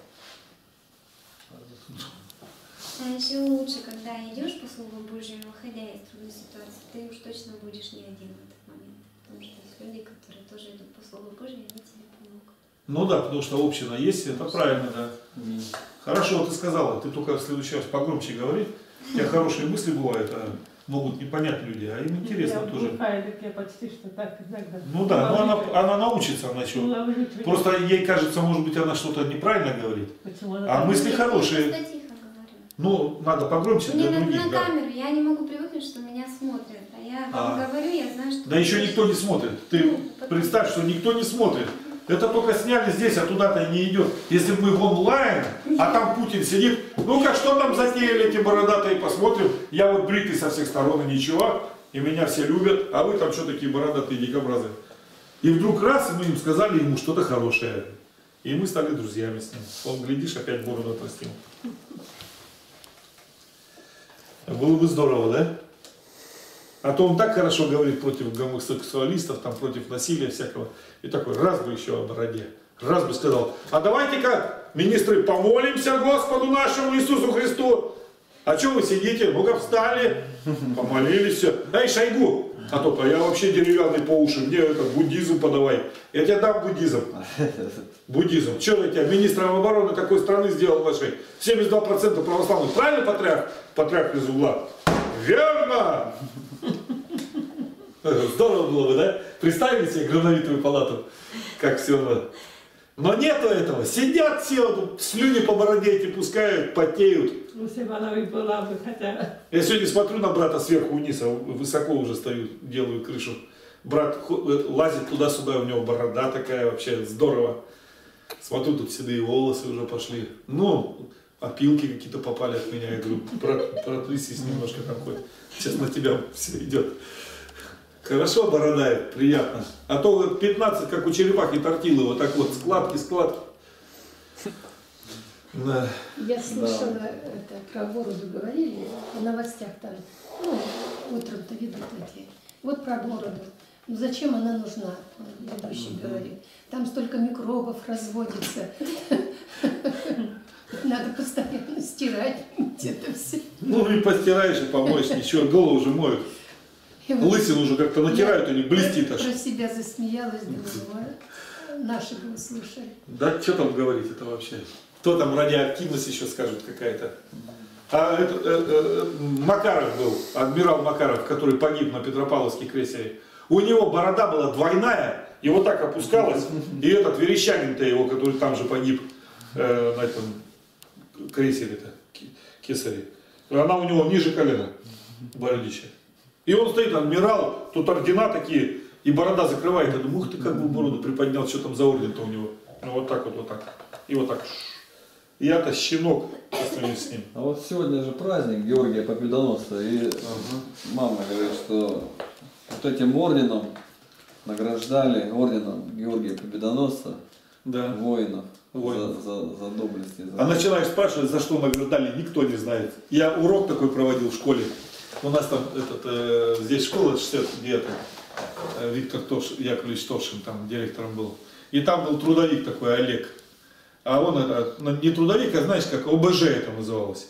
А еще лучше, когда идешь по Слову Божьему, выходя из трудной ситуации, ты уж точно будешь не один в этот момент. Потому что есть люди, которые тоже идут по Слову Божьему, и они тебе помогут. Ну да, потому что община есть, это правильно, да. Хорошо, ты сказала, ты только в следующий раз погромче говори. У тебя хорошие мысли бывают, а могут не понять люди, а им интересно я тоже. Я почти что так иногда. Ну да, но она, она научится, она что. Просто ей кажется, может быть, она что-то неправильно говорит. Почему она а так? мысли Я хорошие. просто тихо говорю. Ну, надо погромче Мне для на, других, на да. камеру, я не могу привыкнуть, что меня смотрят. А я А. вам говорю, я знаю, что... Да еще никто не смотрит. Ты Ну, потому- представь, что никто не смотрит. Это только сняли здесь, а туда-то и не идет. Если бы мы в онлайн, а там Путин сидит, ну-ка, что там затеяли эти бородатые, посмотрим. Я вот бритый со всех сторон и ничего, и меня все любят, а вы там что такие бородатые дикобразы. И вдруг раз, мы им сказали ему что-то хорошее. И мы стали друзьями с ним. Он, глядишь, опять бороду отрастил. Было бы здорово, да? А то он так хорошо говорит против гомосексуалистов, там, против насилия всякого. И такой, раз бы еще о бороде. Раз бы сказал, а давайте-ка, министры, помолимся Господу нашему Иисусу Христу. А что вы сидите? Ну-ка встали, помолились, все. Эй, Шойгу, а то я вообще деревянный по уши, мне это буддизм подавай. Я тебе дам буддизм. Буддизм. Что я тебя министром обороны такой страны сделал вашей? семьдесят два процента православных. Правильно, патриарх? Патриарх из угла. Верно! Здорово было бы, да? Представили себе грановитую палату, как все было. Но нету этого. Сидят все, слюни по бороде эти пускают, потеют. Если бы она и была бы хотя... Я сегодня смотрю на брата сверху вниз, а высоко уже стою, делаю крышу. Брат лазит туда-сюда, у него борода такая вообще, здорово. Смотрю, тут седые волосы уже пошли. Ну, опилки какие-то попали от меня. Я говорю, брат, протрясись немножко там хоть. Сейчас на тебя все идет. Хорошо бородает, приятно. А то пятнадцать, как у черепахи тортилы, вот так вот, складки, складки. Да. Я слышала, да. Это, про бороду говорили, в новостях там, ну, утром-то ведут эти. Вот про бороду. Ну зачем она нужна, ведущий говорит. Там столько микробов разводится. Надо постоянно стирать где-то все. Ну и постираешь, и помоешь, ничего, голову уже моют. Лысину уже как-то натирают, или блестит аж. Про себя засмеялась, думаю, наши бы услышали. Да что там говорить это вообще? Кто там радиоактивность еще скажет какая-то? А это, э, э, Макаров был, адмирал Макаров, который погиб на Петропавловске крейсере. У него борода была двойная, и вот так опускалась. И этот Верещагин-то его, который там же погиб э, на этом крейсере-то, Кесаре. Она у него ниже колена, бородища. И он стоит, адмирал, тут ордена такие, и борода закрывает. Я думаю, ух ты, как бы бороду приподнял, что там за орден-то у него. Ну вот так вот, вот так. И вот так. Я-то щенок остаюсь с ним. А вот сегодня же праздник Георгия Победоносца. И ага. Мама говорит, что вот этим орденом награждали, орденом Георгия Победоносца, да. воинов. За, за, за доблести. За... А начинаешь спрашивать, за что награждали, никто не знает. Я урок такой проводил в школе. У нас там этот, э, здесь школа шестьдесят девятая, э, Виктор Тош, Яковлевич Торшин там директором был. И там был трудовик такой, Олег. А он это, не трудовик, а знаешь, как О Б Ж это называлось.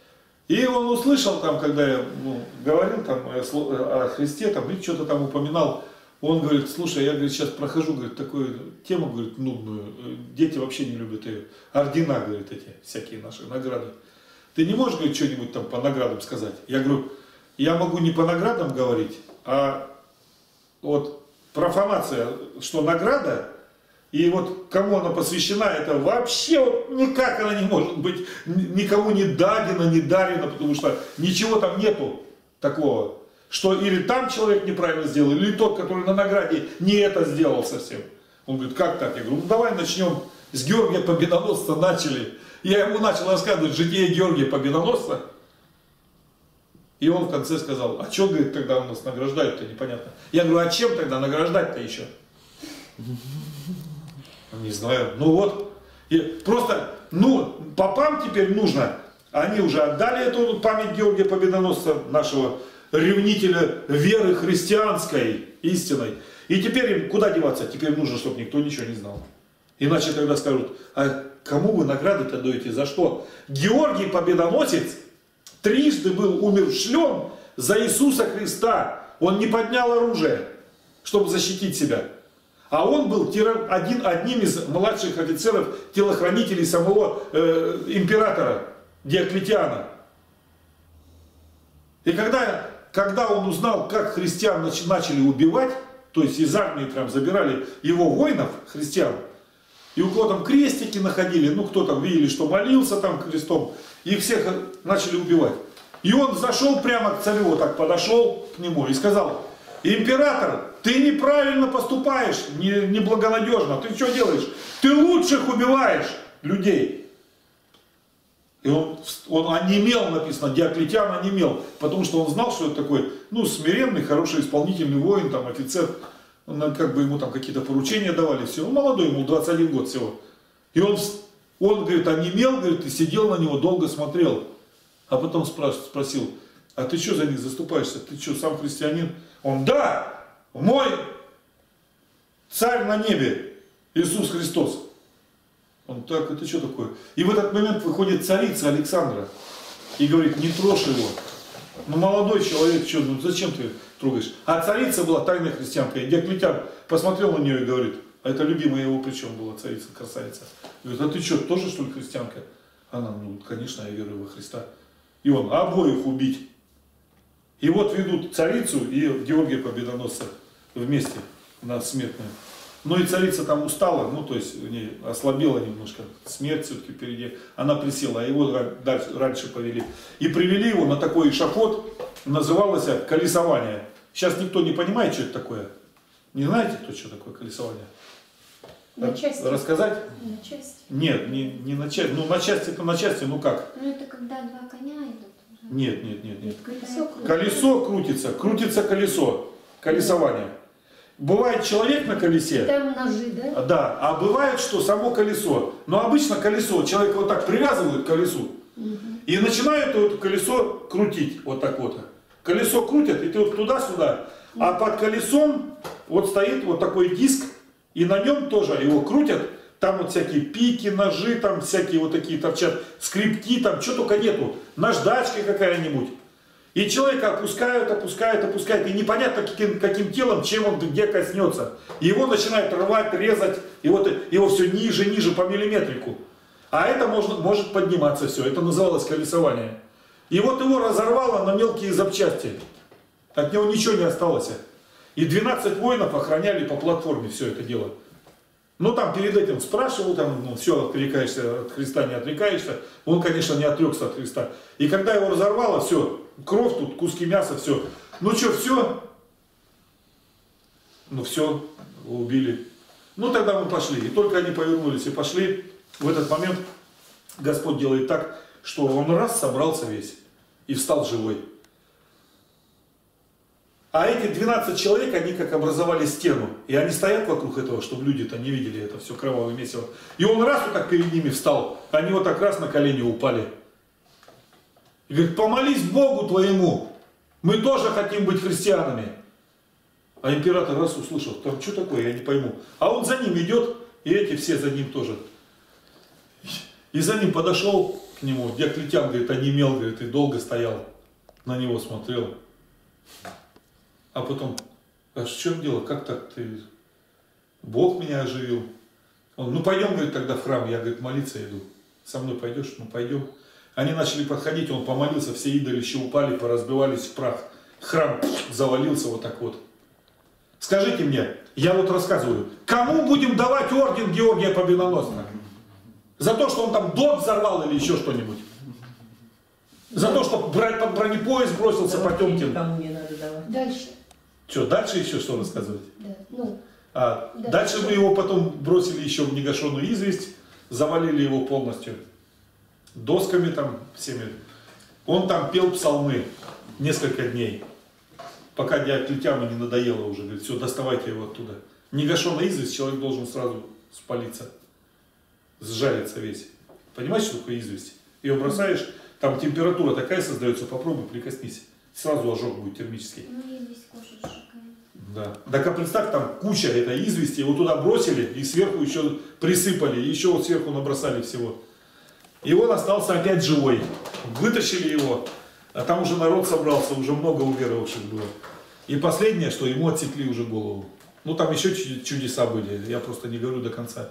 И он услышал там, когда я ну, говорил там о Христе, там, и что-то там упоминал. Он говорит, слушай, я говорит, сейчас прохожу, говорит, такую тему, говорит, нудную. Дети вообще не любят ее. Ордена, говорит, эти всякие наши награды. Ты не можешь, говорит, что-нибудь там по наградам сказать? Я говорю, я могу не по наградам говорить, а вот профанация, что награда, и вот кому она посвящена, это вообще вот никак она не может быть никому не дадена, не дарена, потому что ничего там нету такого, что или там человек неправильно сделал, или тот, который на награде, не это сделал совсем. Он говорит, как так? Я говорю, ну давай начнем с Георгия Победоносца, начали. Я ему начал рассказывать житие Георгия Победоносца. И он в конце сказал, а что, говорит, тогда у нас награждают-то, непонятно. Я говорю, а чем тогда награждать-то еще? Не знаю. Ну вот, и просто, ну, попам теперь нужно. Они уже отдали эту память Георгия Победоносца, нашего ревнителя веры христианской, истинной. И теперь им куда деваться? Теперь нужно, чтобы никто ничего не знал. Иначе тогда скажут, а кому вы награды-то даете, за что? Георгий Победоносец трижды был умершлен за Иисуса Христа. Он не поднял оружие, чтобы защитить себя. А он был один, одним из младших офицеров, телохранителей самого э, императора Диоклетиана. И когда, когда он узнал, как христиан начали убивать, то есть из армии прям забирали его воинов, христиан, и у кого там крестики находили, ну кто там видели, что молился там крестом, и всех начали убивать. И он зашел прямо к царю, вот так подошел к нему и сказал, император, ты неправильно поступаешь, не, неблагонадежно, ты что делаешь? Ты лучших убиваешь людей. И он, он онемел, написано, Диоклетиан онемел, потому что он знал, что это такой, ну, смиренный, хороший исполнительный воин, там, офицер, он, как бы ему там какие-то поручения давали, все, он молодой, ему двадцать один год всего. И он, он, говорит, онемел, говорит, и сидел на него, долго смотрел, а потом спрашивает, спросил, а ты что за них заступаешься, ты что, сам христианин? Он, да, мой царь на небе, Иисус Христос. Он, так, это что такое? И в этот момент выходит царица Александра и говорит, не трожь его. Ну, молодой человек, что, ну зачем ты трогаешь? А царица была тайная христианка. И Диоклетиан посмотрел на нее и говорит, а это любимая его причем была царица, красавица. Говорит, а ты что, тоже что ли христианка? Она, ну, конечно, я верую во Христа. И он, обоих убить. И вот ведут царицу и Георгия Победоносца вместе на смертную. Ну и царица там устала, ну то есть у нее ослабела немножко, смерть все-таки впереди. Она присела, а его дальше, раньше повели. И привели его на такой эшафот, называлось колесование. Сейчас никто не понимает, что это такое. Не знаете, кто что такое колесование? На части. Рассказать? На части. Нет, не, не на части. Ну на части это на части, ну как? Ну это когда два коня идут. Нет, нет, нет, нет. Колесо крутится. Колесо крутится, крутится колесо. Колесование. Бывает человек на колесе, Там ножи, да? да, а бывает, что само колесо. Но обычно колесо, человек вот так привязывают к колесу Угу. и начинают вот колесо крутить, вот так вот. Колесо крутят, и ты вот туда-сюда. А под колесом вот стоит вот такой диск, и на нем тоже его крутят. Там вот всякие пики, ножи, там всякие вот такие торчат, скрипки, там что только нету. Наждачка какая-нибудь. И человека опускают, опускают, опускают, и непонятно каким, каким телом, чем он где коснется. И его начинают рвать, резать, и вот его все ниже, ниже по миллиметрику. А это может, может подниматься все, это называлось колесование. И вот его разорвало на мелкие запчасти. От него ничего не осталось. И двенадцать воинов охраняли по платформе все это дело. Ну там перед этим спрашивал, там, ну, все, отрекаешься от Христа, не отрекаешься. Он, конечно, не отрекся от Христа. И когда его разорвало, все, кровь тут, куски мяса, все. Ну что, все? Ну все, убили. Ну тогда мы пошли. И только они повернулись и пошли, в этот момент Господь делает так, что он раз собрался весь и встал живой. А эти двенадцать человек, они как образовали стену. И они стоят вокруг этого, чтобы люди-то не видели это все кровавое месиво. И он раз вот так перед ними встал, они вот так раз на колени упали. И говорит, помолись Богу твоему, мы тоже хотим быть христианами. А император раз услышал, там что такое, я не пойму. А он за ним идет, и эти все за ним тоже. И за ним подошел к нему, Диоклетиан, говорит, онемел, говорит, и долго стоял, на него смотрел. А потом, а в чем дело, как так ты, Бог меня оживил. Он, ну пойдем, говорит, тогда в храм, я, говорит, молиться иду. Со мной пойдешь? Ну пойдем. Они начали подходить, он помолился, все идолища упали, поразбивались в прах. Храм завалился вот так вот. Скажите мне, я вот рассказываю, кому будем давать орден Георгия Победоносца? За то, что он там дом взорвал или еще что-нибудь? За то, что под бронепоезд бросился Потемкин? Никому не надо давать. Дальше. Что, дальше еще что рассказывать? Да. Ну, А, да. дальше мы его потом бросили еще в негашенную известь, завалили его полностью. Досками там всеми. Он там пел псалмы несколько дней. Пока Диоклетиану не надоело уже. Говорит, все, доставайте его оттуда. Негашенная известь, человек должен сразу спалиться. Сжариться весь. Понимаешь, что такое известь? Ее бросаешь, там температура такая создается, попробуй, прикоснись. Сразу ожог будет термический. Ну, я здесь кушать шокаю. Да. Так а представь, там куча этой извести, его туда бросили и сверху еще присыпали, и еще вот сверху набросали всего. И он остался опять живой. Вытащили его, а там уже народ собрался, уже много уверовавших было. И последнее, что ему отсекли уже голову. Ну там еще чудеса были, я просто не говорю до конца.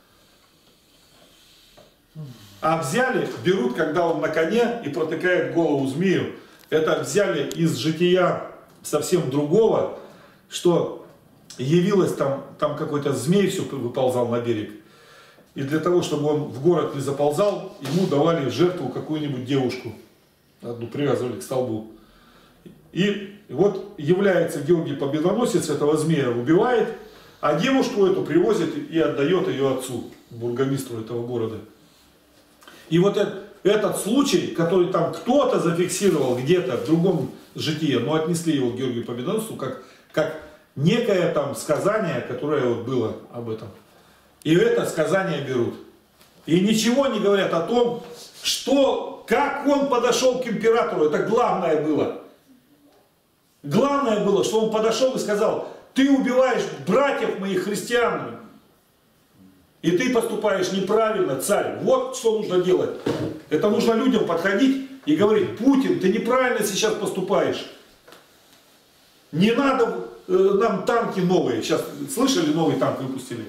А взяли, берут, когда он на коне и протыкает голову змею. Это взяли из жития совсем другого, что явилось там, там какой-то змей все выползал на берег. И для того, чтобы он в город не заползал, ему давали в жертву какую-нибудь девушку. Одну привязывали к столбу. И И вот является Георгий Победоносец, этого змея убивает, а девушку эту привозит и отдает ее отцу, бургомистру этого города. И вот этот, этот случай, который там кто-то зафиксировал где-то в другом житии, но отнесли его к Георгию Победоносцу как, как некое там сказание, которое вот было об этом. И это сказание берут. И ничего не говорят о том, что, как он подошел к императору. Это главное было. Главное было, что он подошел и сказал: ты убиваешь братьев моих христиан. И ты поступаешь неправильно, царь. Вот что нужно делать. Это нужно людям подходить и говорить: Путин, ты неправильно сейчас поступаешь. Не надо э, нам танки новые. Сейчас слышали, новый танк выпустили?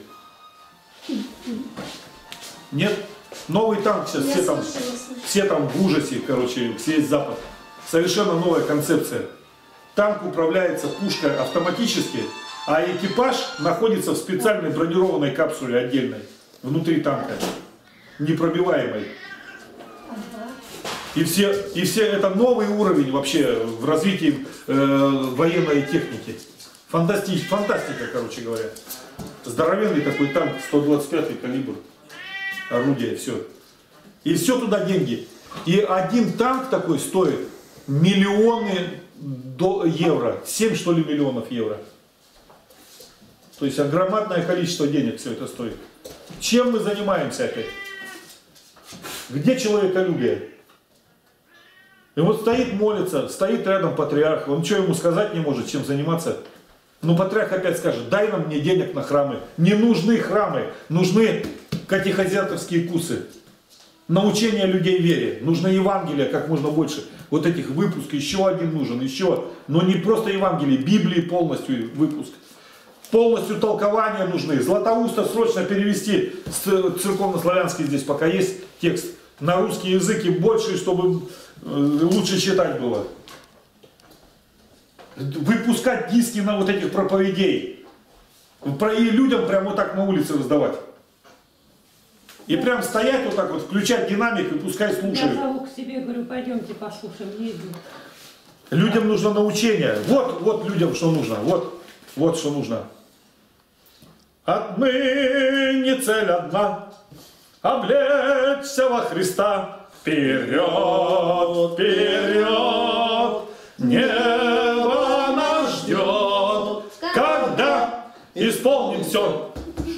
Нет? Новый танк сейчас, все там, все там в ужасе, короче, весь Запад. Совершенно новая концепция. Танк управляется пушкой автоматически, а экипаж находится в специальной бронированной капсуле отдельной, внутри танка, непробиваемой. И все, и все это новый уровень вообще в развитии э, военной техники. Фантасти, фантастика, короче говоря. Здоровенный такой танк, сто двадцать пятый калибр, орудие, все. И все туда деньги. И один танк такой стоит миллионы евро, семь что ли миллионов евро. То есть огромное количество денег все это стоит. Чем мы занимаемся опять? Где человеколюбие? И вот стоит, молится, стоит рядом патриарх, он что ему сказать не может, чем заниматься? Ну патриарх опять скажет: дай нам мне денег на храмы. Не нужны храмы, нужны катехизаторские курсы. Научение людей вере. Нужно Евангелие как можно больше. Вот этих выпусков, еще один нужен, еще. Но не просто Евангелие, Библии полностью выпуск. Полностью толкования нужны. Златоуста срочно перевести с церковно-славянский, здесь пока есть текст, на русский язык и больше, чтобы лучше читать было. Выпускать диски на вот этих проповедей. И людям прямо вот так на улице раздавать. И прям стоять вот так вот, включать динамик и пускай слушают. Я зову к себе, говорю: пойдемте послушаем, не иду. Людям нужно научение. Вот, вот людям что нужно. Вот, вот что нужно. Отныне цель одна: облечься во Христа. Вперед, вперед, небо нас ждет, когда исполним все.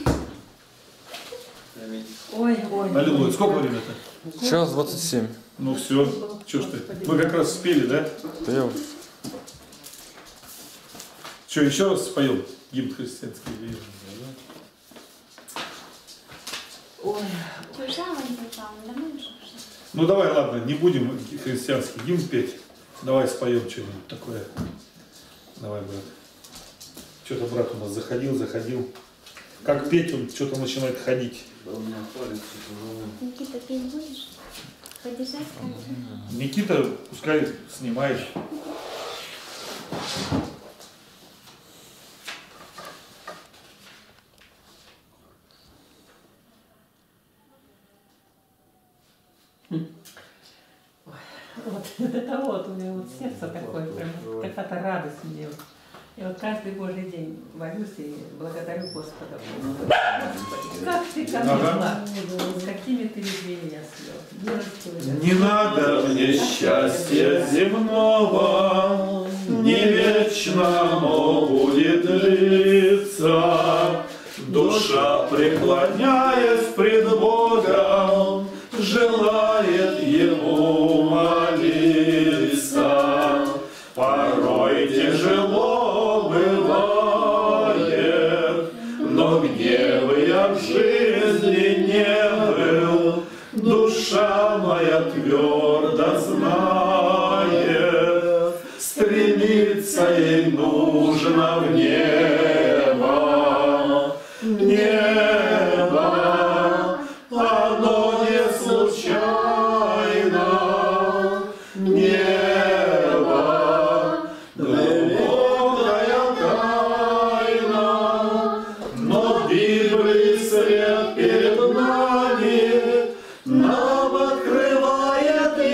Ой, ой. Аллилуйя. Сколько время-то? Час двадцать семь. Ну все, что ж ты? Мы как раз спели, да? Да я... Что, еще раз споем гимн христианский? Ой. Ну давай, ладно, не будем христианский гимн петь. Давай споем что-нибудь такое. Давай, брат. Что-то брат у нас заходил, заходил. Как петь, он что-то начинает ходить. Никита, петь будешь? Подержать скажи. Никита, пускай снимает. Вот это вот у меня вот сердце такое, прям какая-то радость мне. И вот каждый Божий день молюсь и благодарю Господа. Господи, как ты ко мне благ, с какими ты любви меня свел. Не надо мне счастья земного, не вечно оно будет длиться. Душа, преклоняясь пред Богом, желает Ему молиться. Порой тяжело бывает, но где бы я в жизни не был, душа моя твердо знает, стремиться ей нужно в небо. Небо, оно не случайно. Небо, глубокая тайна, но Библии свет перед нами нам открывает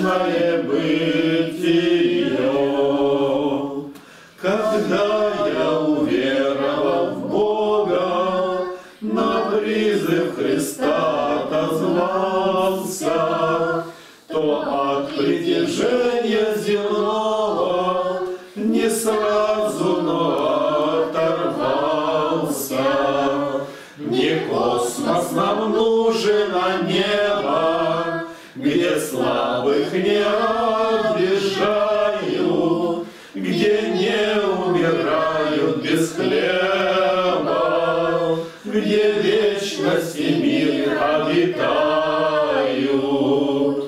вечное бытие. Когда я уверовал в Бога, на призыв Христа отозвался, то от притяжения земного не сразу, но оторвался. Не космос нам нужен, а небо, где слабых не обижают, где не умирают без хлеба, где вечность и мир обитают.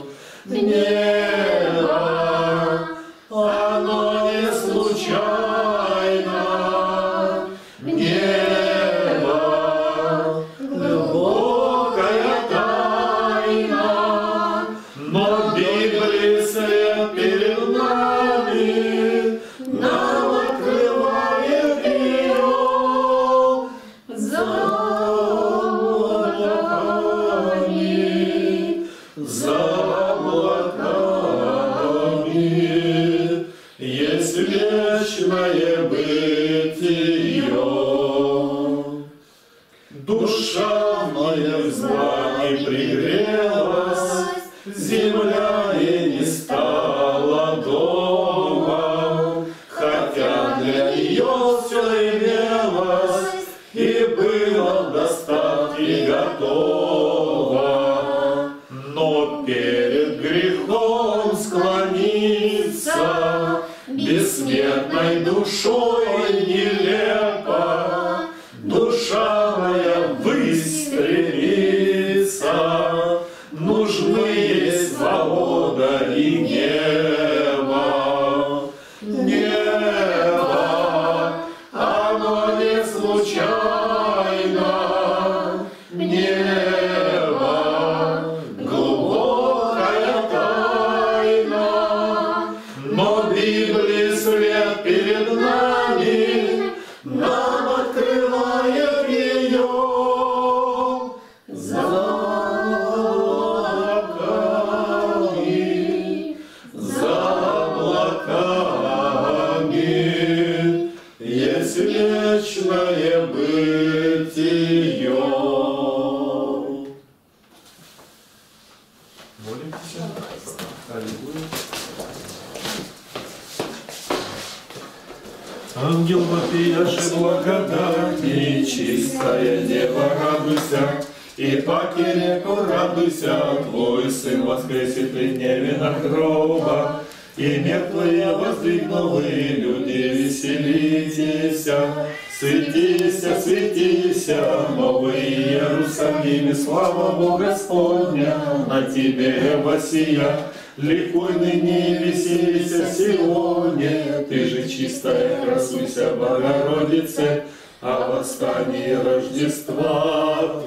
Небо, оно не случайно, небо, глубокая тайна, но в Библии свет перед нами нам открывает ее за облаками, за облаками есть вечное бытие. Душа моя в зла не пригрелась, земля и не стала домом, хотя для нее все имелось и было в достатке готово. Но перед грехом склониться бессмертной душой нелепо, душа моя выстрелится, нужны ей свобода и небо. Небо, оно не случайно, небо, глубокая тайна, но в Библии свет перед нами нам открывает ее за облаками, за облаками есть вечное бытие. Молимся. Аллилуйя. Ангел вопияши благодати, чистая дева, радуйся, и паки реку радуйся, твой сын воскресит при невинных гроба, и мертвые воздвигнули, люди веселитесь, светися, светися, новый Иерусалим, и слава Бога Господня на тебе воссия. Ликуй ныне и веселися сегодня, ты же чистая, красуйся, Богородице, о восстании Рождества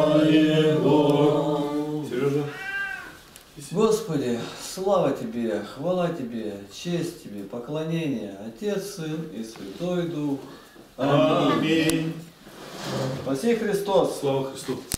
Твоего. Сережа. Господи, слава Тебе, хвала Тебе, честь Тебе, поклонение, Отец, Сын и Святой Дух. Аминь. Спаси Христос. Слава Христу.